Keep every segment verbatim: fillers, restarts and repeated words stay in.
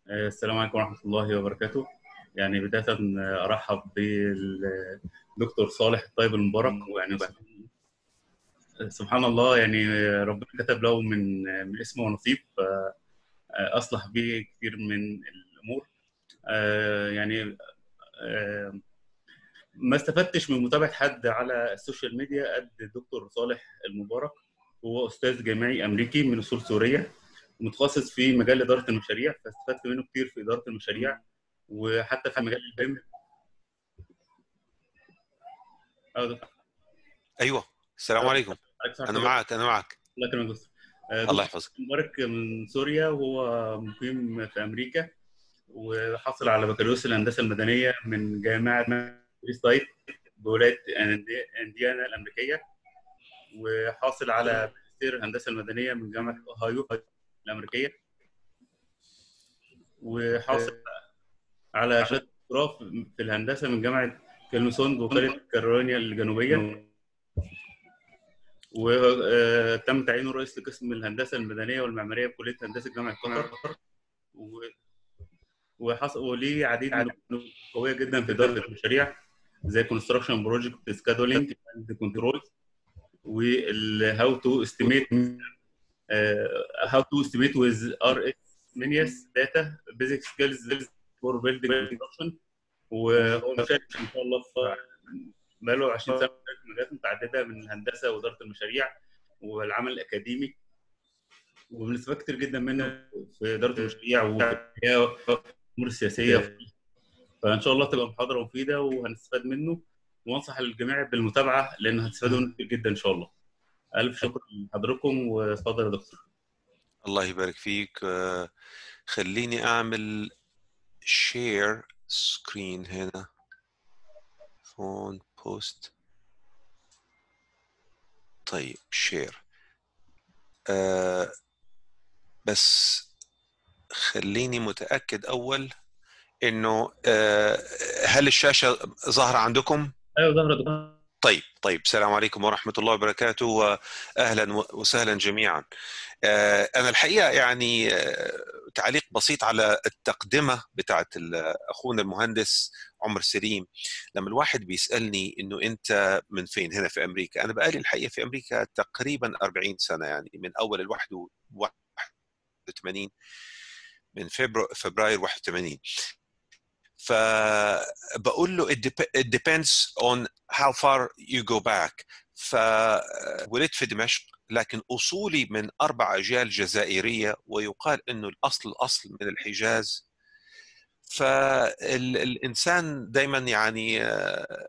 السلام عليكم ورحمة الله وبركاته. يعني بداية أرحب بالدكتور صالح الطيب المبارك. ويعني سبحان الله، يعني ربنا كتب له من من اسمه ونصيب، فأصلح به كثير من الأمور. آه، يعني آه، ما استفدتش من متابعة حد على السوشيال ميديا قد الدكتور صالح المبارك. هو أستاذ جامعي أمريكي من أصول سورية، متخصص في مجال إدارة المشاريع، فاستفدت منه كتير في إدارة المشاريع وحتى في مجال البيم. أه، ايوه. السلام أه، عليكم. عليك صح انا حضرتك. معك انا معك. الله يكرمك يا دكتور. آه، الله دكتور يحفظك. مبارك من سوريا، وهو مقيم في أمريكا، وحصل على بكالوريوس الهندسة المدنية من جامعة فري ستايت بولاية أندي- إنديانا الأمريكية، وحاصل على ماجستير الهندسة المدنية من جامعة أوهايو الأمريكية، وحاصل على شهادة دكتوراه في الهندسة من جامعة كلمسون بولاية كارولينا الجنوبية، وتم تعيينه رئيس لقسم الهندسة المدنية والمعمارية بكلية هندسة جامعة قطر. و- وحصل وليه عديد من الكتب قوية جدا في إدارة المشاريع، زي كونستراكشن بروجكت سكادولينج اند كنترول، والهاو تو استيميت هاو تو استيميت ويز ار اس مينيس داتا بيزك سكيلز فور بيلدينج كونستراكشن. وهو مشارك ان شاء الله في بقاله عشرين سنه في مجالات متعدده من الهندسه واداره المشاريع والعمل الاكاديمي، وبنستفاد كتير جدا منه في اداره المشاريع وفي الحياه والامور السياسيه. فان شاء الله تبقى محاضره مفيده وهنستفاد منه، وانصح الجميع بالمتابعه لان هتستفادوا منه كتير جدا ان شاء الله. الف شكر لحضراتكم، واتفضل يا دكتور. الله يبارك فيك. آه، خليني اعمل شير سكرين هنا. فون بوست. طيب شير. آه بس خليني متأكد اول انه آه هل الشاشة ظاهرة عندكم؟ ايوه ظهر يا دكتور. طيب طيب. السلام عليكم ورحمة الله وبركاته، واهلا وسهلا جميعا. آه، أنا الحقيقة يعني آه، تعليق بسيط على التقدمة بتاعت ال- أخونا المهندس عمر سليم. لما الواحد بيسألني إنه أنت من فين هنا في أمريكا، أنا بقالي الحقيقة في أمريكا تقريبا أربعين سنة، يعني من أول الواحد واحد وثمانين، من فبراير فبراير واحد وثمانين. فبقول له it dep- it depends on how far you go back. فولدت في دمشق، لكن أصولي من أربع أجيال جزائرية، ويقال أنه الأصل الأصل من الحجاز. فالإنسان دايما يعني آه،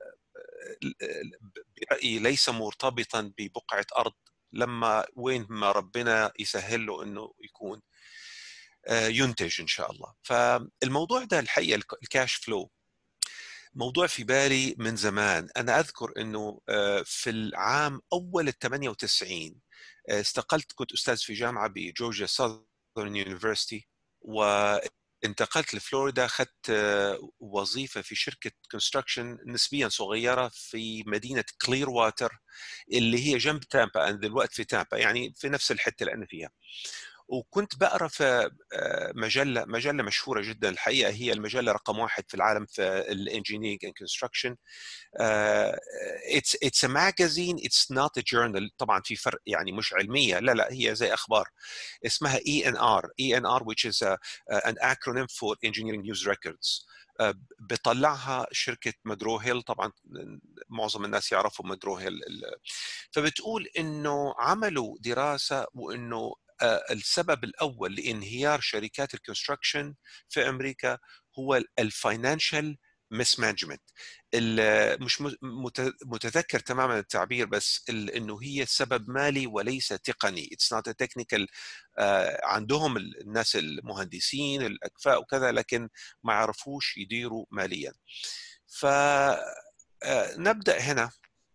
برأيي ليس مرتبطا ببقعة أرض، لما وين ما ربنا يسهل له أنه يكون آه، ينتج إن شاء الله. فالموضوع ده الحقيقة الكاش فلو موضوع في بالي من زمان. أنا أذكر أنه آه، في العام أول ال ثمانية وتسعين آه، استقلت، كنت أستاذ في جامعة بجورجيا ساذرن يونيفرسيتي، وانتقلت لفلوريدا. أخذت آه، وظيفة في شركة كونستراكشن نسبيا صغيرة في مدينة كلير واتر، اللي هي جنب تامبا. أنا دلوقتي في تامبا، يعني في نفس الحتة اللي أنا فيها. وكنت بقرا في آه، مجله مجله مشهوره جدا الحقيقه، هي المجله رقم واحد في العالم في الانجينيرنج اند كونستراكشن. اتس اتس ا ماجازين، اتس نوت ا جورنال. طبعا في فرق، يعني مش علميه، لا لا، هي زي اخبار. اسمها اي ان ار اي ان ار which is a, uh, an acronym for engineering news records. آه، بطلعها شركه ماجرو هيل. طبعا معظم الناس يعرفوا ماجرو هيل. فبتقول انه عملوا دراسه، وانه آه، السبب الاول لانهيار شركات الكونستراكشن في امريكا هو الفاينانشال مس مانجمنت. مش مت- متذكر تماما التعبير، بس ال- انه هي سبب مالي وليس تقني. اتس نوت تكنيكال. عندهم الناس المهندسين الاكفاء وكذا، لكن ما يعرفوش يديروا ماليا. فنبدا هنا.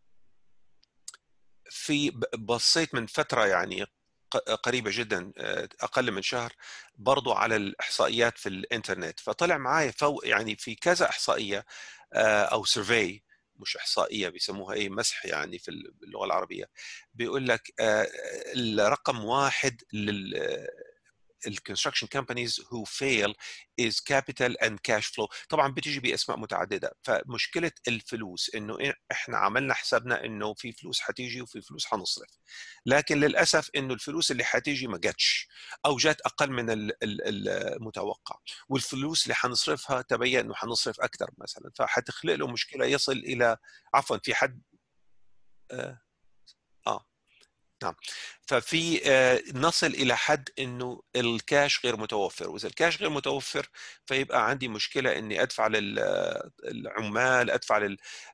في بصيت من فترة يعني قريبة جدا، أقل من شهر، برضو على الإحصائيات في الإنترنت. فطلع معايا فوق يعني في كذا إحصائية أو سيرفي، مش إحصائية، بيسموها إيه، مسح يعني في اللغة العربية. بيقول لك الرقم واحد الكونستراكشن كومبانيز who fail is capital and cash flow. طبعا بتيجي باسماء متعدده. فمشكله الفلوس انه احنا عملنا حسابنا انه في فلوس حتيجي وفي فلوس حنصرف، لكن للاسف انه الفلوس اللي حتيجي ما جاتش او جات اقل من المتوقع، والفلوس اللي حنصرفها تبين انه حنصرف اكثر مثلا، فحتخلق له مشكله يصل الى عفوا في حد اه, آه. نعم. ففي نصل الى حد انه الكاش غير متوفر، واذا الكاش غير متوفر فيبقى عندي مشكله اني ادفع للعمال، ادفع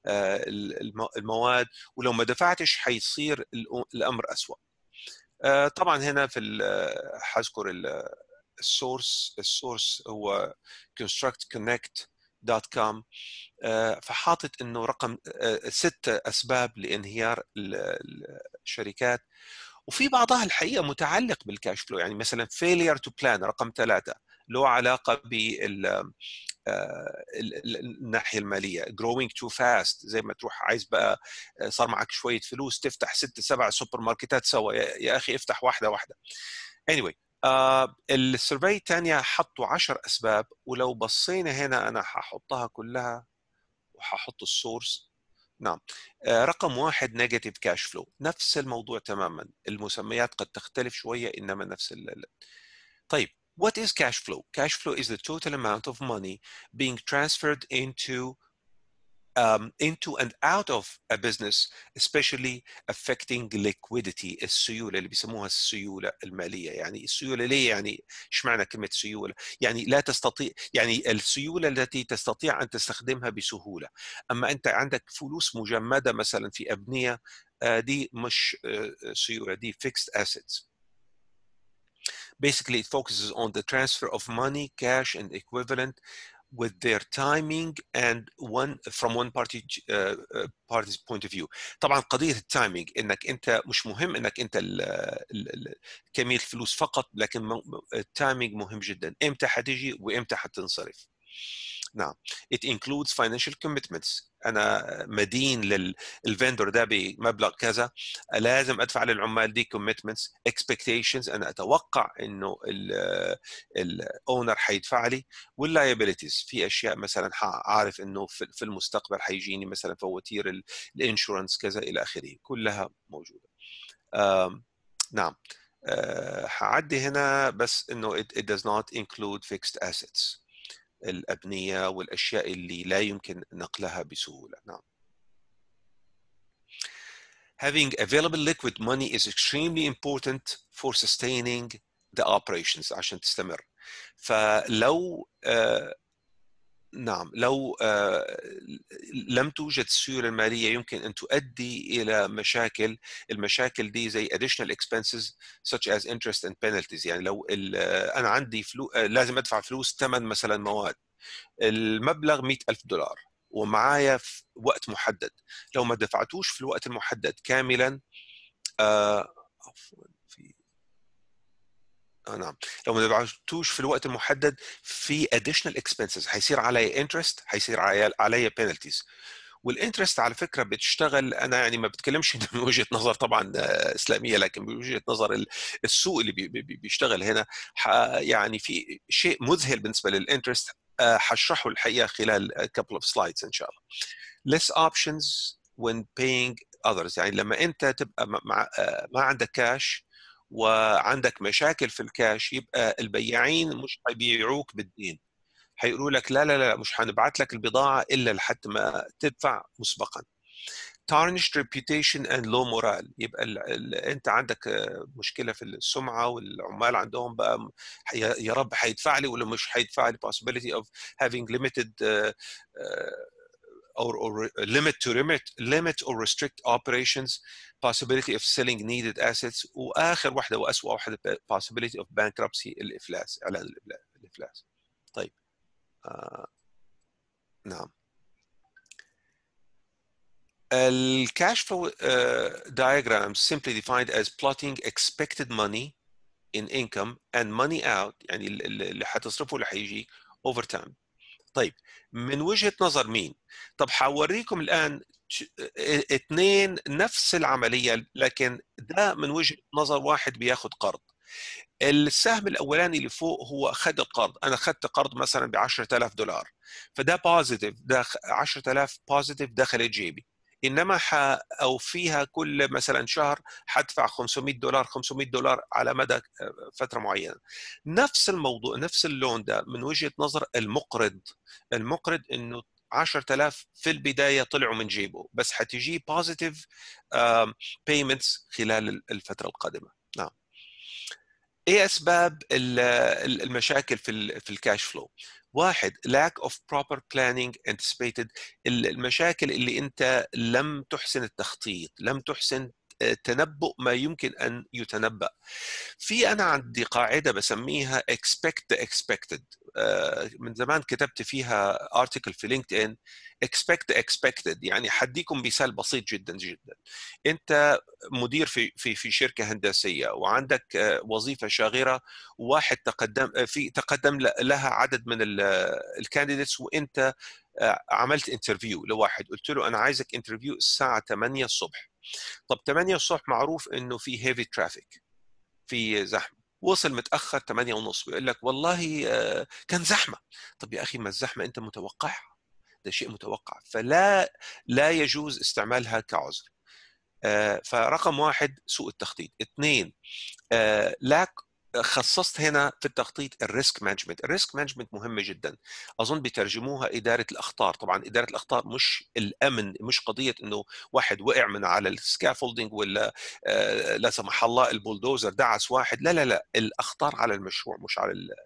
للمواد، ولو ما دفعتش حيصير الامر اسوء. طبعا هنا في حذكر السورس السورس هو construct connect دوت كوم، فحاطط انه رقم ست اسباب لانهيار الشركات، وفي بعضها الحقيقه متعلق بالكاش فلو. يعني مثلا failure to plan رقم ثلاثة له علاقه بال الناحيه الماليه. growing too fast، زي ما تروح عايز بقى صار معك شويه فلوس تفتح ست سبع سوبر ماركتات سوا، يا اخي افتح واحده واحده. anyway آه السيرفي الثانيه حطوا عشر اسباب، ولو بصينا هنا انا هحطها كلها وهحط السورس. نعم. آه رقم واحد نيجاتيف كاش فلو، نفس الموضوع تماما، المسميات قد تختلف شويه انما نفس ال... طيب what is cash flow? Cash flow is the total amount of money being transferred into Um, into and out of a business, especially affecting liquidity. السيولة اللي بيسموها السيولة المالية. يعني السيولة ليه؟ يعني ايش معنى كلمة سيولة؟ يعني لا تستطيع، يعني السيولة التي تستطيع أن تستخدمها بسهولة. أما أنت عندك فلوس مجمدة مثلا في أبنية، دي مش سيولة، دي fixed assets. Basically, it focuses on the transfer of money, cash, and equivalent with their timing and one from one party uh, party's point of view. طبعا قضيه التايمينج انك انت مش مهم انك انت ال ال كميه الفلوس فقط، لكن التايمينج مهم جدا، امتى حتيجي وامتى حتنصرف. نعم. it includes financial commitments. انا مدين للفندور ده بمبلغ كذا، لازم ادفع للعمال دي commitments. expectations، انا اتوقع انه الاونر حيدفع لي. والliabilities، في اشياء مثلا عارف انه في المستقبل حيجيني مثلا فواتير الانشورنس كذا الى اخره، كلها موجوده. نعم. هعدي هنا بس انه it, it does not include fixed assets، الأبنية والأشياء اللي لا يمكن نقلها بسهولة. نعم. Having available liquid money is extremely important for sustaining the operations عشان تستمر. فلو آه نعم لو آه لم توجد السيولة المالية يمكن أن تؤدي إلى مشاكل. المشاكل دي زي additional expenses such as interest and penalties. يعني لو أنا عندي فلوس لازم أدفع فلوس ثمن مثلا مواد، المبلغ مئة ألف دولار ومعايا في وقت محدد، لو ما دفعتوش في الوقت المحدد كاملا آه في آه نعم لو ما دفعتوش في الوقت المحدد في additional expenses، هيصير علي interest، هيصير علي, علي penalties. والانترست على فكره بتشتغل، انا يعني ما بتكلمش من وجهه نظر طبعا اسلاميه، لكن بوجهه نظر السوق اللي بي بي بيشتغل هنا، يعني في شيء مذهل بالنسبه للانترست، هشرحه الحقيقه خلال couple of slides ان شاء الله. less options when paying others، يعني لما انت تبقى مع ما عندك كاش وعندك مشاكل في الكاش، يبقى البياعين مش هيبيعوك بالدين، هيقولوا لك لا لا لا مش هنبعت لك البضاعة إلا لحد ما تدفع مسبقا. tarnished reputation and low morale، يبقى ال ال انت عندك مشكله في السمعه والعمال عندهم بقى يا رب هيدفع لي ولا مش هيدفع لي، possibility of having limited uh, uh, or, or limit to limit limit or restrict operations, possibility of selling needed assets، واخر واحده واسوأ واحده possibility of bankruptcy، الافلاس، اعلان الافلاس. طيب آه. نعم. The cash flow uh, diagram simply defined as plotting expected money in income and money out، يعني اللي هتصرفه اللي هيجي over time. طيب من وجهة نظر مين؟ طب هوريكم الآن اثنين نفس العملية، لكن ده من وجهة نظر واحد بياخد قرض، السهم الاولاني اللي فوق هو خد القرض، انا خدت قرض مثلا ب عشرة آلاف دولار، فده بوزيتيف، ده عشرة آلاف بوزيتيف دخلت جيبي. انما اوفيها كل مثلا شهر حدفع خمسمائة دولار خمسمائة دولار على مدى فتره معينه. نفس الموضوع، نفس اللون ده من وجهه نظر المقرض. المقرض انه عشرة آلاف في البدايه طلعوا من جيبه، بس حتجي بوزيتيف بيمنتس خلال الفتره القادمه. نعم. ايه اسباب المشاكل في في الكاش فلو؟ واحد، lack of proper planning anticipated، المشاكل اللي انت لم تحسن التخطيط، لم تحسن تنبؤ ما يمكن ان يتنبأ. في انا عندي قاعده بسميها expect the expected، من زمان كتبت فيها article في لينكد ان، expect the expected. يعني حديكم مثال بسيط جدا جدا. انت مدير في في في شركه هندسيه وعندك وظيفه شاغره، وواحد تقدم في تقدم لها عدد من الكانديديتس، وانت عملت انترفيو لواحد، قلت له انا عايزك انترفيو الساعه ثمانية الصبح. طب ثمانية الصبح معروف انه في هيفي ترافيك، في زحمه، وصل متاخر ثمانية ونص، بيقول لك والله كان زحمه. طب يا اخي ما الزحمه انت متوقعها، ده شيء متوقع، فلا لا يجوز استعمالها كعذر. فرقم واحد سوء التخطيط. اثنين، لاك خصصت هنا في التخطيط الريسك مانجمنت. الريسك مانجمنت مهمه جدا، اظن بيترجموها اداره الاخطار. طبعا اداره الاخطار مش الامن، مش قضيه انه واحد وقع من على السكافولدنج ولا لا سمح الله البولدوزر دعس واحد، لا لا لا، الاخطار على المشروع مش على ال...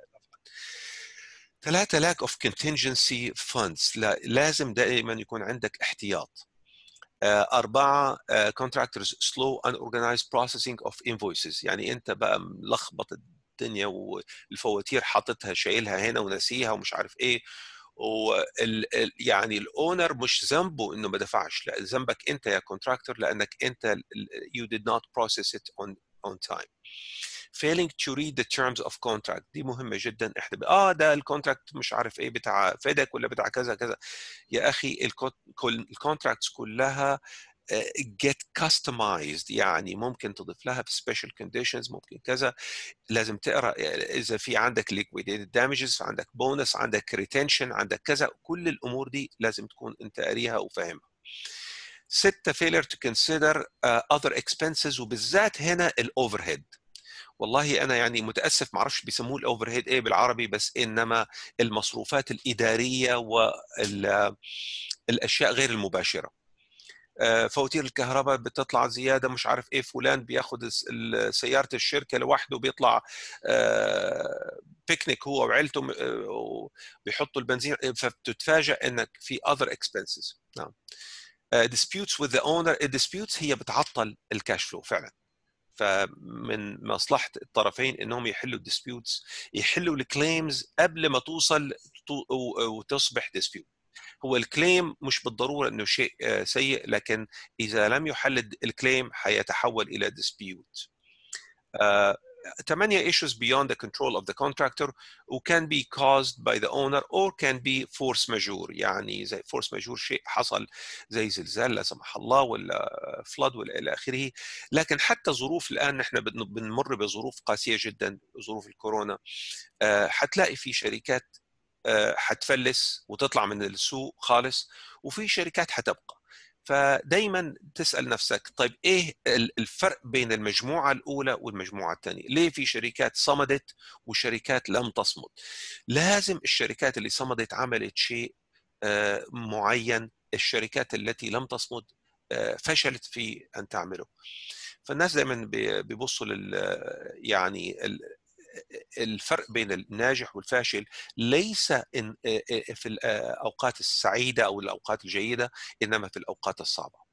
ثلاثة lack of contingency funds، لا لازم دائما يكون عندك احتياط. أربعة contractors slow unorganized processing of invoices، يعني أنت بقى ملخبط الدنيا والفواتير حاططها شايلها هنا ونسيها ومش عارف إيه، وال يعني الأونر مش ذنبه إنه ما دفعش، لا ذنبك أنت يا contractor، لأنك أنت you did not process it on on time. failing to read the terms of contract، دي مهمة جدا. احنا اه ده الكونتراكت مش عارف ايه بتاع فيدك ولا بتاع كذا كذا، يا اخي الكونتراكتس كلها get customized، يعني ممكن تضيف لها في special conditions، ممكن كذا. لازم تقرا اذا في عندك liquidated damages، عندك بونس، عندك retention، عندك كذا، كل الامور دي لازم تكون انت قاريها وفاهمها. ستة failure to consider uh, other expenses، وبالذات هنا الاوفرهيد. والله انا يعني متاسف ما اعرفش بيسموه الاوفر هيد ايه بالعربي، بس انما المصروفات الاداريه والاشياء غير المباشره. فواتير الكهرباء بتطلع زياده، مش عارف ايه، فلان بياخد سياره الشركه لوحده بيطلع بيكنيك هو وعيلته وبيحطوا البنزين، فبتتفاجئ انك في other expenses. نعم. disputes with the owner، الديسبيوتس هي بتعطل الكاش فلو فعلا، فمن مصلحه الطرفين انهم يحلوا الديسبيوتس، يحلوا الكليمز قبل ما توصل وتصبح ديسبيوت. هو الكليم مش بالضروره انه شيء سيء، لكن اذا لم يحل الكليم حيتحول الى ديسبيوت. ثمانية issues beyond the control of the contractor و can be caused by the owner or can be force majeure، يعني زي force majeure شيء حصل زي زلزال لا سمح الله ولا flood ولا إلى آخره. لكن حتى ظروف الآن نحن بنمر بظروف قاسية جدا، ظروف الكورونا، حتلاقي في شركات حتفلس وتطلع من السوق خالص، وفي شركات حتبقى. فدايما تسأل نفسك طيب ايه الفرق بين المجموعة الأولى والمجموعة الثانية؟ ليه في شركات صمدت وشركات لم تصمد؟ لازم الشركات اللي صمدت عملت شيء معين، الشركات التي لم تصمد فشلت في أن تعمله. فالناس دايما بيبصوا لل يعني الفرق بين الناجح والفاشل ليس في الأوقات السعيدة أو الأوقات الجيدة، إنما في الأوقات الصعبة.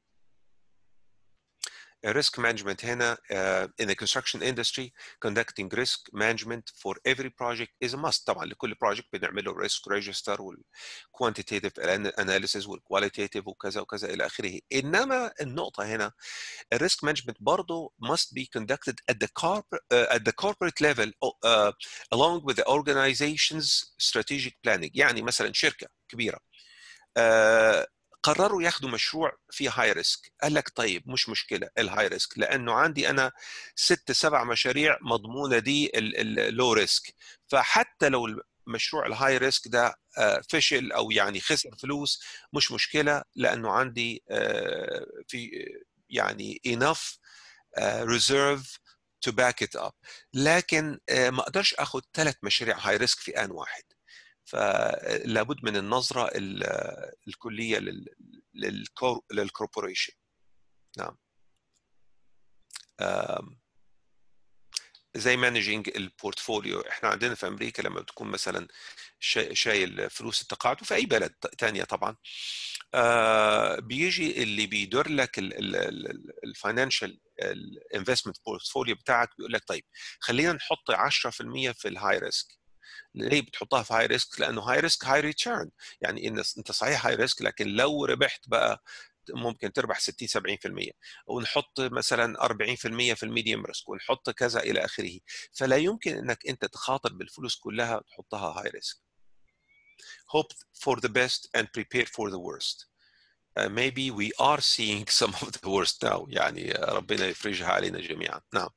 risk management هنا uh, in the construction industry conducting risk management for every project is a must. طبعا لكل project بنعمله risk register وال quantitative analysis وال qualitative وكذا وكذا إلى آخره. إنما النقطة هنا الريسك مانجمنت برضه must be conducted at the corporate uh, at the corporate level uh, along with the organization's strategic planning. يعني مثلا شركة كبيرة uh, قرروا ياخدوا مشروع فيه هاي ريسك. قال لك طيب مش مشكله الهاي ريسك، لانه عندي انا ست سبع مشاريع مضمونه دي اللو ريسك، فحتى لو المشروع الهاي ريسك ده فشل او يعني خسر فلوس مش مشكله، لانه عندي في يعني enough reserve to back it up. لكن ما اقدرش اخد ثلاث مشاريع هاي ريسك في ان واحد، فلابد من النظره الكليه للكوربوريشن. نعم. زي مانجينج البورتفوليو، احنا عندنا في امريكا لما بتكون مثلا شايل فلوس التقاعد، وفي اي بلد تانية طبعا، آه بيجي اللي بيدور لك الفاينانشال الانفستمنت بورتفوليو بتاعك، بيقول لك طيب خلينا نحط عشرة في المية في الهاي ريسك. ليه بتحطها في هاي ريسك؟ لانه هاي ريسك هاي ريتيرن، يعني ان انت صحيح هاي ريسك لكن لو ربحت بقى ممكن تربح ستين سبعين في المية، ونحط مثلا أربعين في المية في الميديوم ريسك، ونحط كذا الى اخره. فلا يمكن انك انت تخاطر بالفلوس كلها تحطها هاي ريسك. hope for the best and prepare for the worst. uh, maybe we are seeing some of the worst now، يعني ربنا يفرجها علينا جميعا. نعم.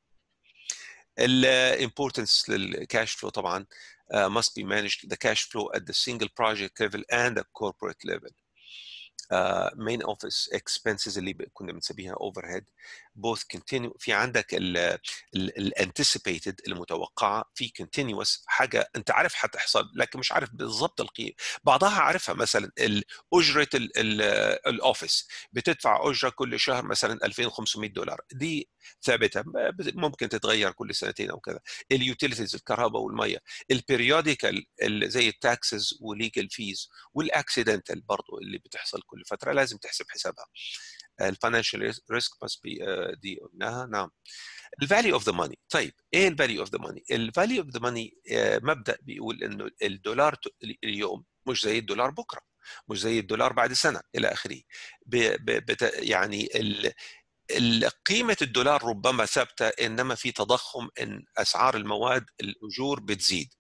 ال importance للكاش فلو طبعا uh, must be managed the cash flow at the single project level and the corporate level. Uh, main office expenses اللي كنا بنسميها overhead both continue. في عندك ال ال anticipated المتوقعه، في continuous حاجه انت عارف هتحصل لكن مش عارف بالضبط القيمه. بعضها عارفها، مثلا اجره الاوفيس بتدفع اجره كل شهر مثلا ألفين وخمسمائة دولار، دي ثابته ممكن تتغير كل سنتين او كذا. اليوتيليتيز الكهرباء والميه، البيريوديكال زي التاكسز وليجل فيز، والاكسيدنتال برضه اللي بتحصل كل فتره لازم تحسب حسابها. الفاينانشال ريسك must be uh, دي قلناها. نعم. الفاليو اوف ذا ماني. طيب ايه الفاليو اوف ذا ماني؟ الفاليو اوف ذا ماني مبدا بيقول انه الدولار اليوم مش زي الدولار بكره، مش زي الدولار بعد سنه الى اخره. يعني ال قيمة الدولار ربما ثابتة، إنما في تضخم إن أسعار المواد الأجور بتزيد.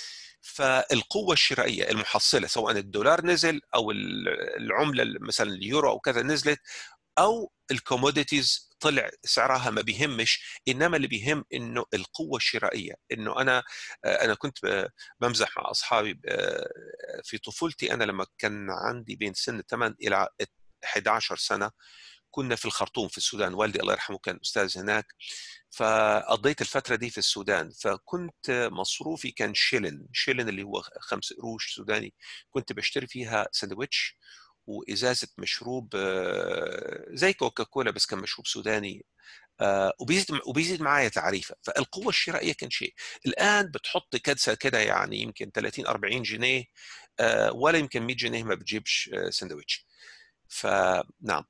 فالقوة الشرائية المحصلة سواء الدولار نزل أو العملة مثلا اليورو أو كذا نزلت، أو الكوموديتيز طلع سعرها، ما بيهمش، إنما اللي بيهم إنه القوة الشرائية. إنه أنا أنا كنت بمزح مع أصحابي في طفولتي، أنا لما كان عندي بين سن ثمانية إلى إحدى عشرة سنة كنا في الخرطوم في السودان، والدي الله يرحمه كان أستاذ هناك، فقضيت الفترة دي في السودان. فكنت مصروفي كان شيلن، شيلن اللي هو خمس قروش سوداني، كنت بشتري فيها ساندويتش وإزازة مشروب زي كوكاكولا بس كان مشروب سوداني، وبيزيد وبيزيد معايا تعريفه. فالقوة الشرائية كان شيء. الآن بتحط كدسة كده يعني يمكن ثلاثين أربعين جنيه، ولا يمكن مئة جنيه ما بتجيبش ساندويتش. فنعم.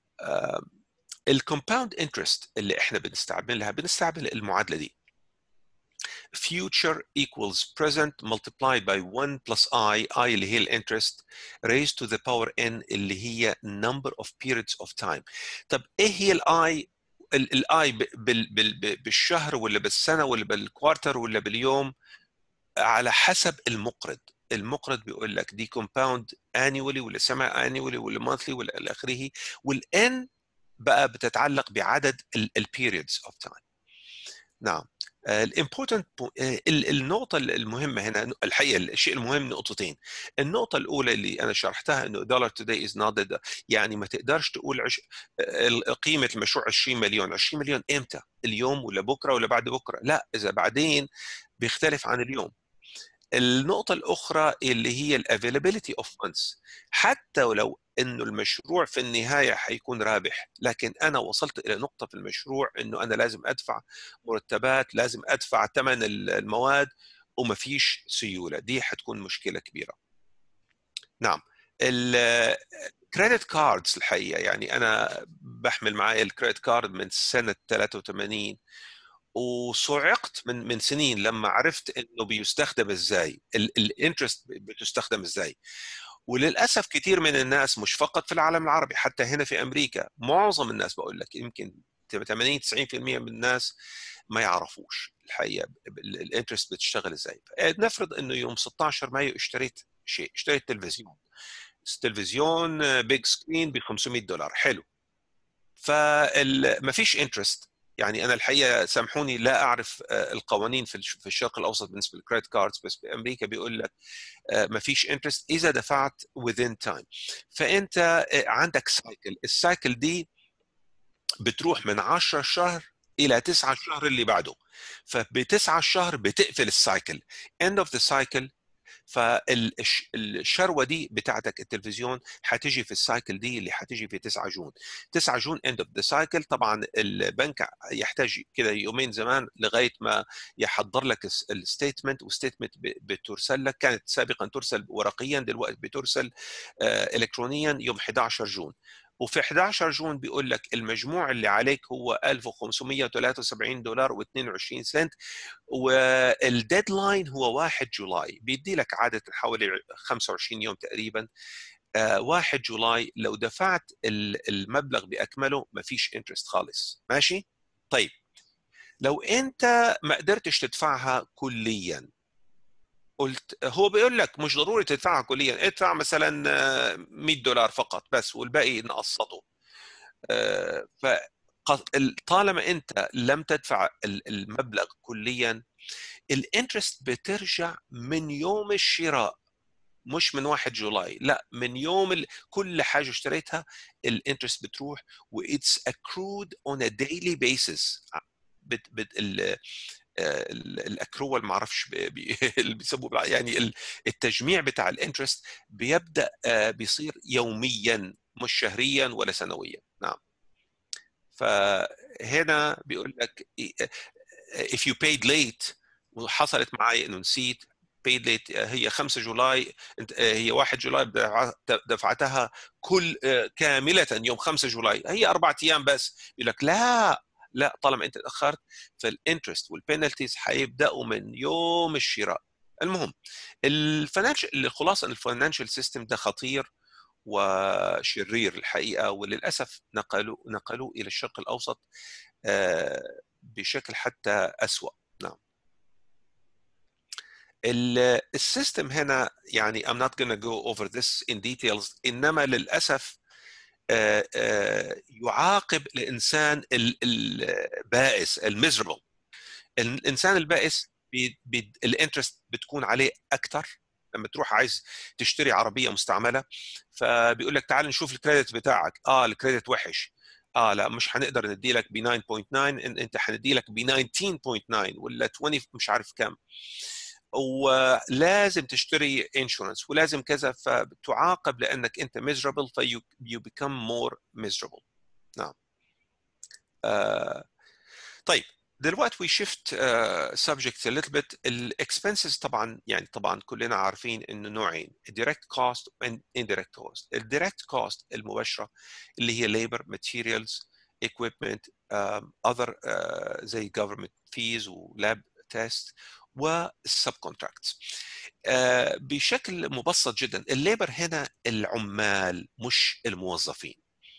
الكومباوند انترست اللي احنا بنستعملها، بنستعمل المعادله دي future equals present multiplied by one plus i i اللي هي الانترست raised to the power n اللي هي number of periods of time. طب ايه هي الاي؟ الاي بالشهر ولا بالسنه ولا بالكوارتر ولا باليوم؟ على حسب المقرض. المقرض بيقول لك دي compound annually ولا semi annually ولا monthly ولا الى اخره، والان بقى بتتعلق بعدد البيريودز اوف تايم. نعم. الامبورتنت النقطه المهمه هنا الحقيقه، الشيء المهم نقطتين. النقطه الاولى اللي انا شرحتها انه دولار توداي از نوت، يعني ما تقدرش تقول عش... قيمه المشروع عشرين مليون. عشرين مليون امتى؟ اليوم ولا بكره ولا بعد بكره؟ لا، اذا بعدين بيختلف عن اليوم. النقطة الأخرى اللي هي الافيلابيلتي اوف فاندز، حتى ولو إنه المشروع في النهاية حيكون رابح، لكن أنا وصلت إلى نقطة في المشروع إنه أنا لازم أدفع مرتبات، لازم أدفع ثمن المواد، وما فيش سيولة، دي حتكون مشكلة كبيرة. نعم. الكريدت كاردز الحقيقة، يعني أنا بحمل معايا الكريدت كارد من سنة ثلاثة وثمانين، وصعقت من من سنين لما عرفت انه بيستخدم ازاي، الانترست بتستخدم ازاي. وللاسف كثير من الناس، مش فقط في العالم العربي، حتى هنا في امريكا معظم الناس، بقول لك يمكن ثمانين تسعين بالمئة من الناس ما يعرفوش الحقيقه الانترست بتشتغل ازاي. نفرض انه يوم ستة عشر مايو اشتريت شيء، اشتريت تلفزيون، تلفزيون بيج سكرين ب خمسمية دولار، حلو. فما فيش انترست. يعني انا الحقيقه سامحوني لا اعرف القوانين في في الشرق الاوسط بالنسبه للكريدت كاردز، بس بامريكا بيقول لك ما فيش انترست اذا دفعت within time. فانت عندك سايكل، السايكل دي بتروح من عشرة شهر الى تسعة شهر اللي بعده، فبتسعة شهر بتقفل السايكل end of the cycle. فالشروه دي بتاعتك التلفزيون هتيجي في السايكل دي اللي هتيجي في تسعة جون. تسعة جون end of the cycle. طبعا البنك يحتاج كده يومين زمان لغايه ما يحضر لك الستيتمنت، والستيتمنت بترسل لك، كانت سابقا ترسل ورقيا، دلوقتي بترسل الكترونيا يوم احد عشر جون. وفي احد عشر جون بيقول لك المجموع اللي عليك هو ألف وخمسمية وثلاثة وسبعين دولار واثنين وعشرين سنت، والديدلاين هو واحد جولاي. بيدي لك عادة حوالي خمسة وعشرين يوم تقريبا. واحد جولاي لو دفعت المبلغ بأكمله ما فيش انترست خالص. ماشي؟ طيب لو انت ما قدرتش تدفعها كليا، قلت هو بيقول لك مش ضروري تدفعها كليا، ادفع مثلا مية دولار فقط بس والباقي نقسطه. فطالما انت لم تدفع المبلغ كليا، الانترست بترجع من يوم الشراء، مش من واحد جولاي، لا من يوم ال... كل حاجه اشتريتها الانترست بتروح، واتس accrued on a daily basis. بت... بت... ال... الاكرول ما اعرفش بي... اللي بيسموه يعني التجميع بتاع الانترست بيبدا بيصير يوميا مش شهريا ولا سنويا. نعم. فهنا بيقول لك if you paid late، وحصلت معي انه نسيت paid late، هي خمسة جولاي، هي واحد جولاي دفعتها كل كامله يوم خمسة جولاي، هي اربع ايام بس. يقول لك لا لا، طالما انت تاخرت فالانترست والبينالتيز حيبداوا من يوم الشراء. المهم الفاينانشال، الخلاصه الفاينانشال سيستم ده خطير وشرير الحقيقه، وللاسف نقلوا نقلوه الى الشرق الاوسط بشكل حتى أسوأ. نعم. السيستم هنا يعني I'm not gonna go over this in details، إنما للأسف يعاقب الإنسان البائس الميزربل. الإنسان البائس الانترست بتكون عليه أكثر. لما تروح عايز تشتري عربية مستعملة فبيقول لك تعال نشوف الكريدت بتاعك، اه الكريدت وحش، اه لا مش هنقدر ندي لك ب تسعة فاصلة تسعة، انت هندي لك ب تسعة عشر فاصلة تسعة ولا عشرين مش عارف كم، ولازم تشتري انشورنس ولازم كذا، فبتعاقب لانك انت miserable ف you become more miserable. نعم. آه طيب دلوقتي we shift uh, subject a little bit. ال expenses طبعا يعني طبعا كلنا عارفين انه نوعين، direct cost and indirect cost. ال direct cost المباشرة اللي هي labor materials equipment um, other uh, زي government fees و lab tests و subcontracts. uh, بشكل مبسط جدا الليبر هنا العمال مش الموظفين.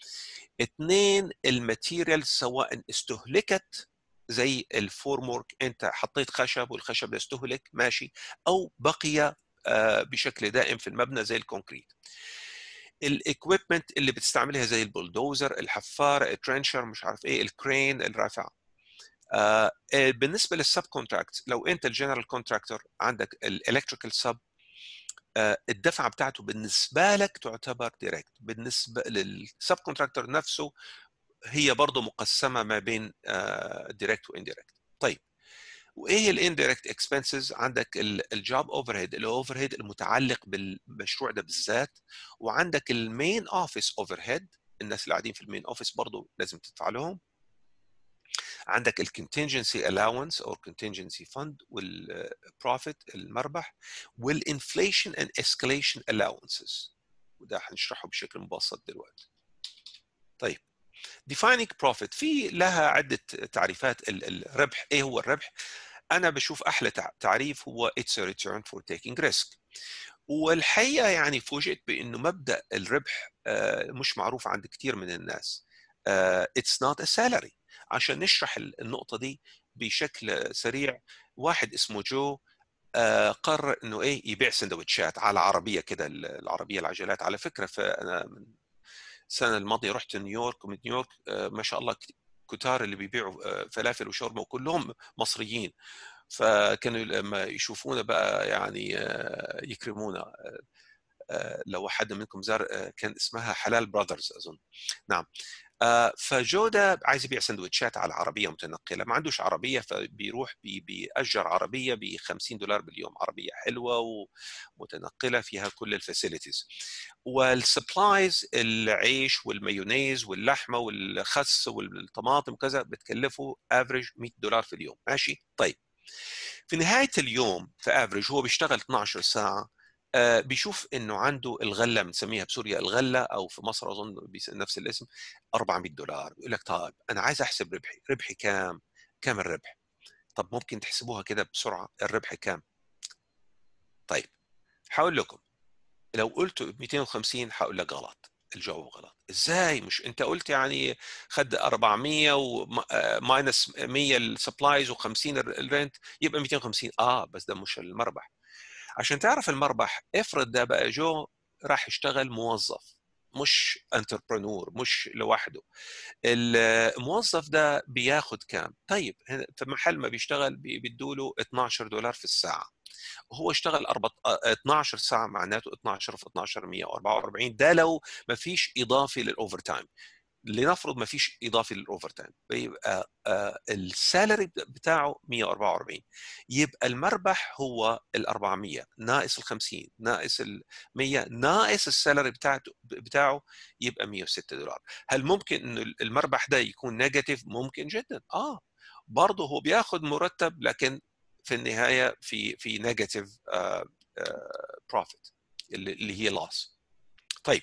اثنين الماتيريال سواء استهلكت زي الفورمورك، انت حطيت خشب والخشب ده استهلك ماشي، او بقي بشكل دائم في المبنى زي الكونكريت. الاكويبمنت اللي بتستعملها زي البولدوزر، الحفاره، الترنشر، مش عارف ايه، الكرين، الرافعه. آه بالنسبه للسب كونتراكت، لو انت الجنرال كونتراكتور عندك الالكتريكال سب، آه الدفعه بتاعته بالنسبه لك تعتبر دايركت، بالنسبه للسب كونتراكتور نفسه هي برضه مقسمه ما بين دايركت واندايركت. طيب وايه الاندايركت اكسبنسز؟ عندك الجوب اوفر هيد، الاوفر هيد المتعلق بالمشروع ده بالذات، وعندك المين اوفيس اوفر هيد، الناس اللي قاعدين في المين اوفيس برضه لازم تدفع لهم. عندك الكونتنجنسي الاونس او كونتنجنسي فند، والبروفيت المربح، والانفليشن اند اسكاليشن الاونسز، وده هنشرحه بشكل مبسط دلوقتي. طيب defining profit في لها عدة تعريفات. الربح، ايه هو الربح؟ انا بشوف احلى تعريف هو it's a return for taking risk. والحقيقة يعني فوجئت بانه مبدأ الربح مش معروف عند كثير من الناس. it's not a salary. عشان نشرح النقطة دي بشكل سريع، واحد اسمه جو قرر انه ايه يبيع سندوتشات على عربيه كده، العربيه العجلات. على فكره فانا من السنه الماضيه رحت نيويورك، ومن نيويورك ما شاء الله كتار اللي بيبيعوا فلافل وشاورما وكلهم مصريين، فكانوا لما يشوفونا بقى يعني يكرمونا. لو حد منكم زار كان اسمها حلال براذرز اظن. نعم. فجودة عايز يبيع سندوتشات على عربيه متنقله، ما عندوش عربيه فبيروح بي بيأجر عربيه ب خمسين دولار باليوم، عربيه حلوه ومتنقله فيها كل الفاسيلتيز، والسبلايز العيش والمايونيز واللحمه والخس والطماطم وكذا بتكلفه افريج مية دولار في اليوم. ماشي. طيب في نهايه اليوم في افريج هو بيشتغل اثناشر ساعه، آه بيشوف انه عنده الغله بنسميها بسوريا الغله، او في مصر اظن نفس الاسم، أربعمية دولار. بيقول لك طيب انا عايز احسب ربحي، ربحي كام؟ كام الربح؟ طب ممكن تحسبوها كده بسرعه، الربح كام؟ طيب هقول لكم، لو قلت مئتين وخمسين هقول لك غلط، الجواب غلط. ازاي؟ مش انت قلت يعني خد أربعمية وماينس مية السبلايز و50 الرنت يبقى مئتين وخمسين. اه بس ده مش المربح. عشان تعرف المربح، افرض ده بقى جو راح يشتغل موظف مش انتربرنور، مش لوحده. الموظف ده بياخد كام؟ طيب في محل ما بيشتغل بيدوله اثناشر دولار في الساعه، وهو اشتغل اثناشر ساعه، معناته اثناشر في اثناشر مية وأربعة وأربعين. ده لو ما فيش اضافي للاوفر تايم. لنفرض ما فيش اضافي للاوفر تايم، بيبقى آه السالري بتاعه مية وأربعة وأربعين، يبقى المربح هو ال أربعمية ناقص ال خمسين ناقص ال مية ناقص السالري بتاعته بتاعه يبقى مية وستة دولار. هل ممكن انه المربح ده يكون نيجاتيف؟ ممكن جدا. اه برضه هو بياخد مرتب، لكن في النهايه في في نيجاتيف بروفيت اللي هي لاس. طيب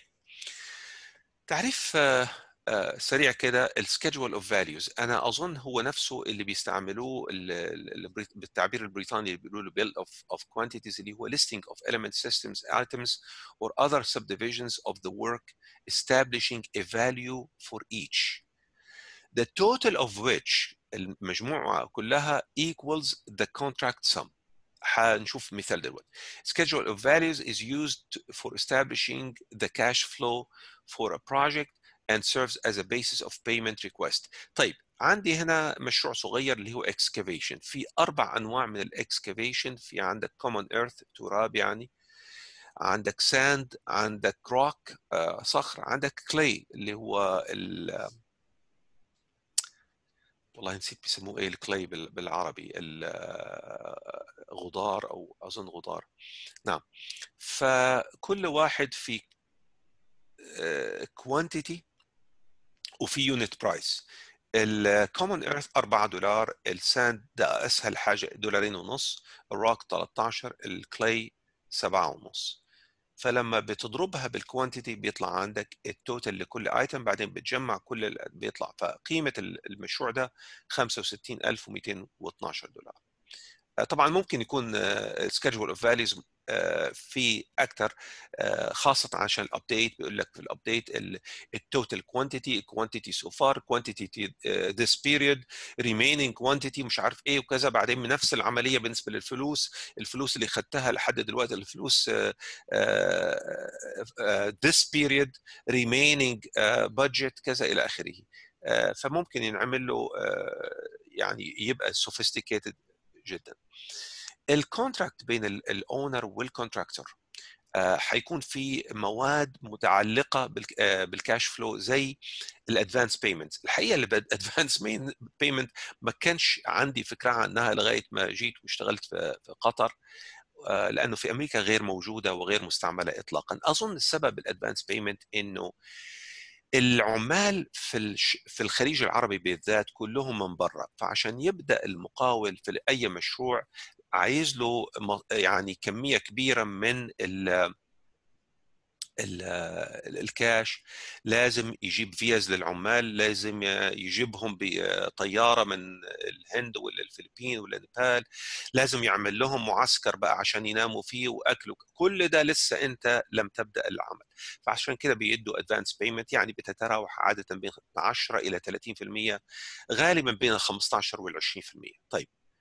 تعريف uh, uh, سريع كده السكيدجول اوف فاليوز، انا اظن هو نفسه اللي بيستعملوه بالتعبير البريطاني اللي بيقولوا له bill of, of quantities، اللي هو listing of elements, systems, items or other subdivisions of the work establishing a value for each, the total of which المجموعة كلها equals the contract sum. هنشوف مثال دلوقتي. Schedule of values is used for establishing the cash flow for a project and serves as a basis of payment request. طيب عندي هنا مشروع صغير اللي هو excavation. في أربع أنواع من الاكسكافيشن. في عندك common earth تراب يعني، عندك sand، عندك rock صخر، عندك clay اللي هو ال والله نسيت بيسموه ايه الكلاي بالعربي، الغدار او اظن غدار. نعم. فكل واحد في كوانتيتي وفي يونت برايس. الكومن ايرث أربعة دولار، الساند ده اسهل حاجه دولارين ونص، الروك ثلاثة عشر، الكلاي سبعة ونص. فلما بتضربها بالكوانتيتي بيطلع عندك التوتال لكل ايتم، بعدين بتجمع كل بيطلع، فقيمه المشروع ده خمسة وستين ألف ومئتين واثناشر دولار. طبعا ممكن يكون السكيدجول اوف فاليوز في اكثر، خاصه عشان الابديت. بيقول لك في الابديت التوتال كوانتيتي، كوانتيتي سو فار، كوانتيتي ذس بيريود، ريمينينج كوانتيتي مش عارف ايه وكذا. بعدين من نفس العمليه بالنسبه للفلوس، الفلوس اللي خدتها لحد دلوقتي، الفلوس ذس بيريود، ريمينينج بادجت كذا الى اخره. فممكن ينعمل له يعني يبقى سوفيستيكيتد جدا. الكونتراكت بين الاونر والكونتراكتور هيكون في مواد متعلقه بالكاش فلو زي الادفانس بيمنت. الحقيقه الادفانس بيمنت ما كانش عندي فكره عنها لغايه ما جيت واشتغلت في قطر، لانه في امريكا غير موجوده وغير مستعمله اطلاقا. اظن السبب الادفانس بيمنت انه العمال في في الخليج العربي بالذات كلهم من برا، فعشان يبدا المقاول في اي مشروع عايز له يعني كميه كبيره من ال الكاش، لازم يجيب فيز للعمال، لازم يجيبهم بطياره من الهند ولا الفلبين ولا نيبال، لازم يعمل لهم معسكر بقى عشان يناموا فيه واكلوا. كل ده لسه انت لم تبدا العمل، فعشان كده بيدوا ادفانس بيمنت، يعني بتتراوح عاده بين عشرة الى ثلاثين بالمئة، غالبا بين خمسة عشر وال عشرين بالمئة. طيب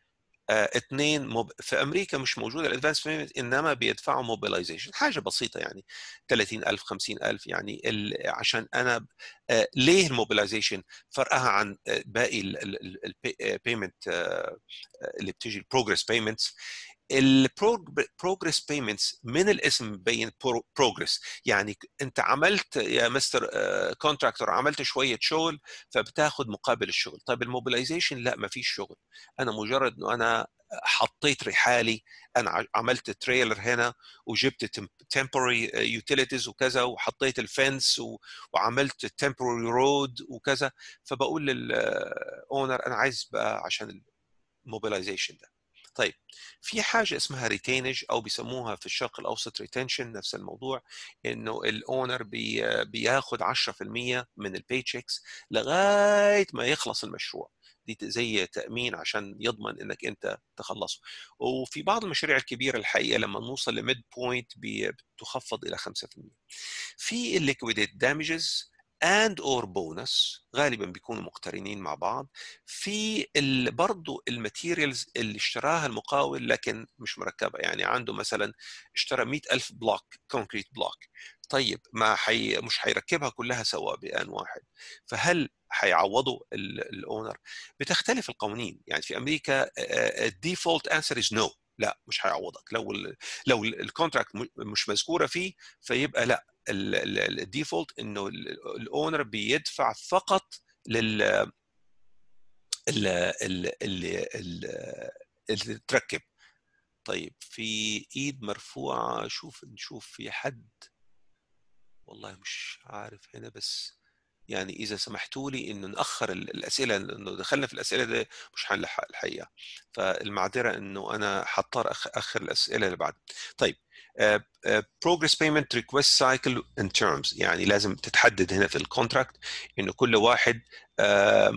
آه، اثنين موب... في امريكا مش موجوده الادفانس بيمنت، انما بيدفعوا موبيلايزيشن حاجه بسيطه يعني ثلاثين ألف خمسين ألف يعني ال... عشان انا آه، ليه الموبيلايزيشن فرقها عن آه، باقي البيمنت اللي بتيجي البروجرس بيمنتس. البروجرس بيمنتس من الاسم مبين بروجرس، يعني انت عملت يا مستر كونتراكتور عملت شويه شغل فبتاخد مقابل الشغل. طيب الموبيلايزيشن لا، ما فيش شغل، انا مجرد انه انا حطيت رحالي، انا عملت تريلر هنا وجبت temporary utilities وكذا وحطيت الفنس وعملت temporary road وكذا، فبقول للاونر انا عايز بقى عشان الموبيلايزيشن ده. طيب في حاجه اسمها ريتينج او بيسموها في الشرق الاوسط ريتنشن، نفس الموضوع، انه الاونر بي بياخد عشرة في المية من البي تشيكس لغايه ما يخلص المشروع، دي زي تامين عشان يضمن انك انت تخلصه. وفي بعض المشاريع الكبيره الحقيقه لما نوصل لميد بوينت بتخفض الى خمسة في المية. في الليكويديت دامجز and or bonus غالبا بيكونوا مقترنين مع بعض. في برضه الماتيريالز اللي اشتراها المقاول لكن مش مركبه، يعني عنده مثلا اشترى مئة ألف بلوك كونكريت بلوك، طيب ما حي مش هيركبها كلها سوا بآن واحد، فهل هيعوضوا الاونر؟ بتختلف القوانين، يعني في امريكا الديفولت انسر از نو، لا مش هيعوضك. لو ال لو الكونتراكت مش مذكوره فيه فيبقى لا، الديفولت انه الاونر بيدفع فقط لل اللي اللي اللي تركب. طيب في ايد مرفوعه، شوف نشوف في حد، والله مش عارف هنا، بس يعني اذا سمحتوا لي انه ناخر الاسئله لانه دخلنا في الاسئله دي مش هنلحق الحقيقه، فالمعذره انه انا هضطر اخر الاسئله اللي بعد. طيب uh, uh, progress payment request cycle and terms، يعني لازم تتحدد هنا في الكونتراكت انه كل واحد uh,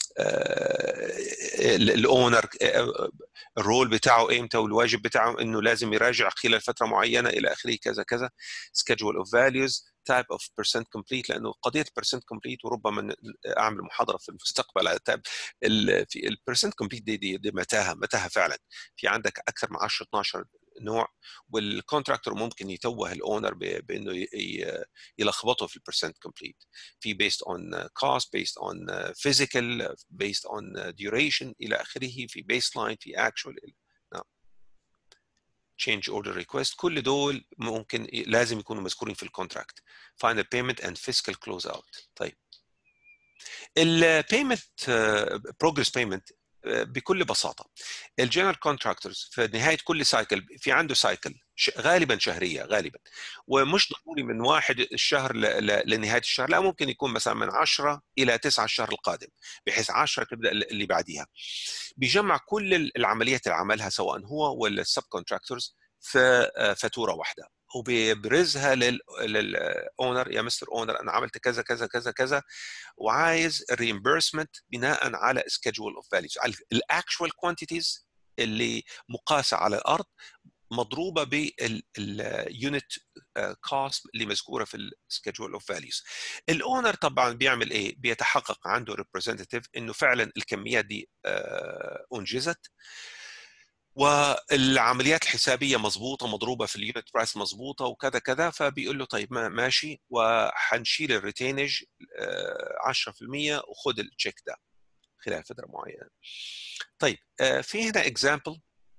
الاونر الرول بتاعه امتى والواجب بتاعه انه لازم يراجع خلال فتره معينه الى اخره كذا كذا. schedule of values type of percent complete، لانه قضيه percent complete وربما اعمل محاضره في المستقبل على في البرسنت كومبليت دي, دي دي متاهه متاهه فعلا، في عندك اكثر من عشرة اثناشر نوع، والكونتراكتور ممكن يتوه الاونر بانه يلخبطه في البرسنت كومبليت، في based on cost based on physical based on duration الى اخره، في baseline في actual. نعم change order request كل دول ممكن لازم يكونوا مذكورين في الكونتراكت. final payment and fiscal close out. طيب البيمنت بروجرس بيمنت بكل بساطه الجنرال كونتراكتورز في نهايه كل سايكل في عنده سايكل غالبا شهريه غالبا، ومش ضروري من واحد الشهر لنهايه الشهر، لا ممكن يكون مثلا من عشرة الى تسعة الشهر القادم، بحيث عشرة تبدا اللي بعديها. بيجمع كل العمليات اللي عملها سواء هو ولا السب كونتراكتورز في فاتوره واحده وبيبرزها للاونر، يا مستر اونر انا عملت كذا كذا كذا كذا وعايز الريمبرسمنت بناء على سكيدجول اوف فاليوز، على الاكشوال كوانتيتيز اللي مقاسه على الارض مضروبه باليونت كوست اللي مذكوره في السكيدجول اوف فاليوز. الاونر طبعا بيعمل ايه؟ بيتحقق عنده ريبريزنتيف انه فعلا الكميات دي انجزت والعمليات الحسابيه مضبوطه مضروبه في اليونت برايس مضبوطه وكذا كذا، فبيقول له طيب ماشي وحنشيل الريتينج عشرة في المية وخد التشيك ده خلال فتره معينه. طيب في هنا اكزامبل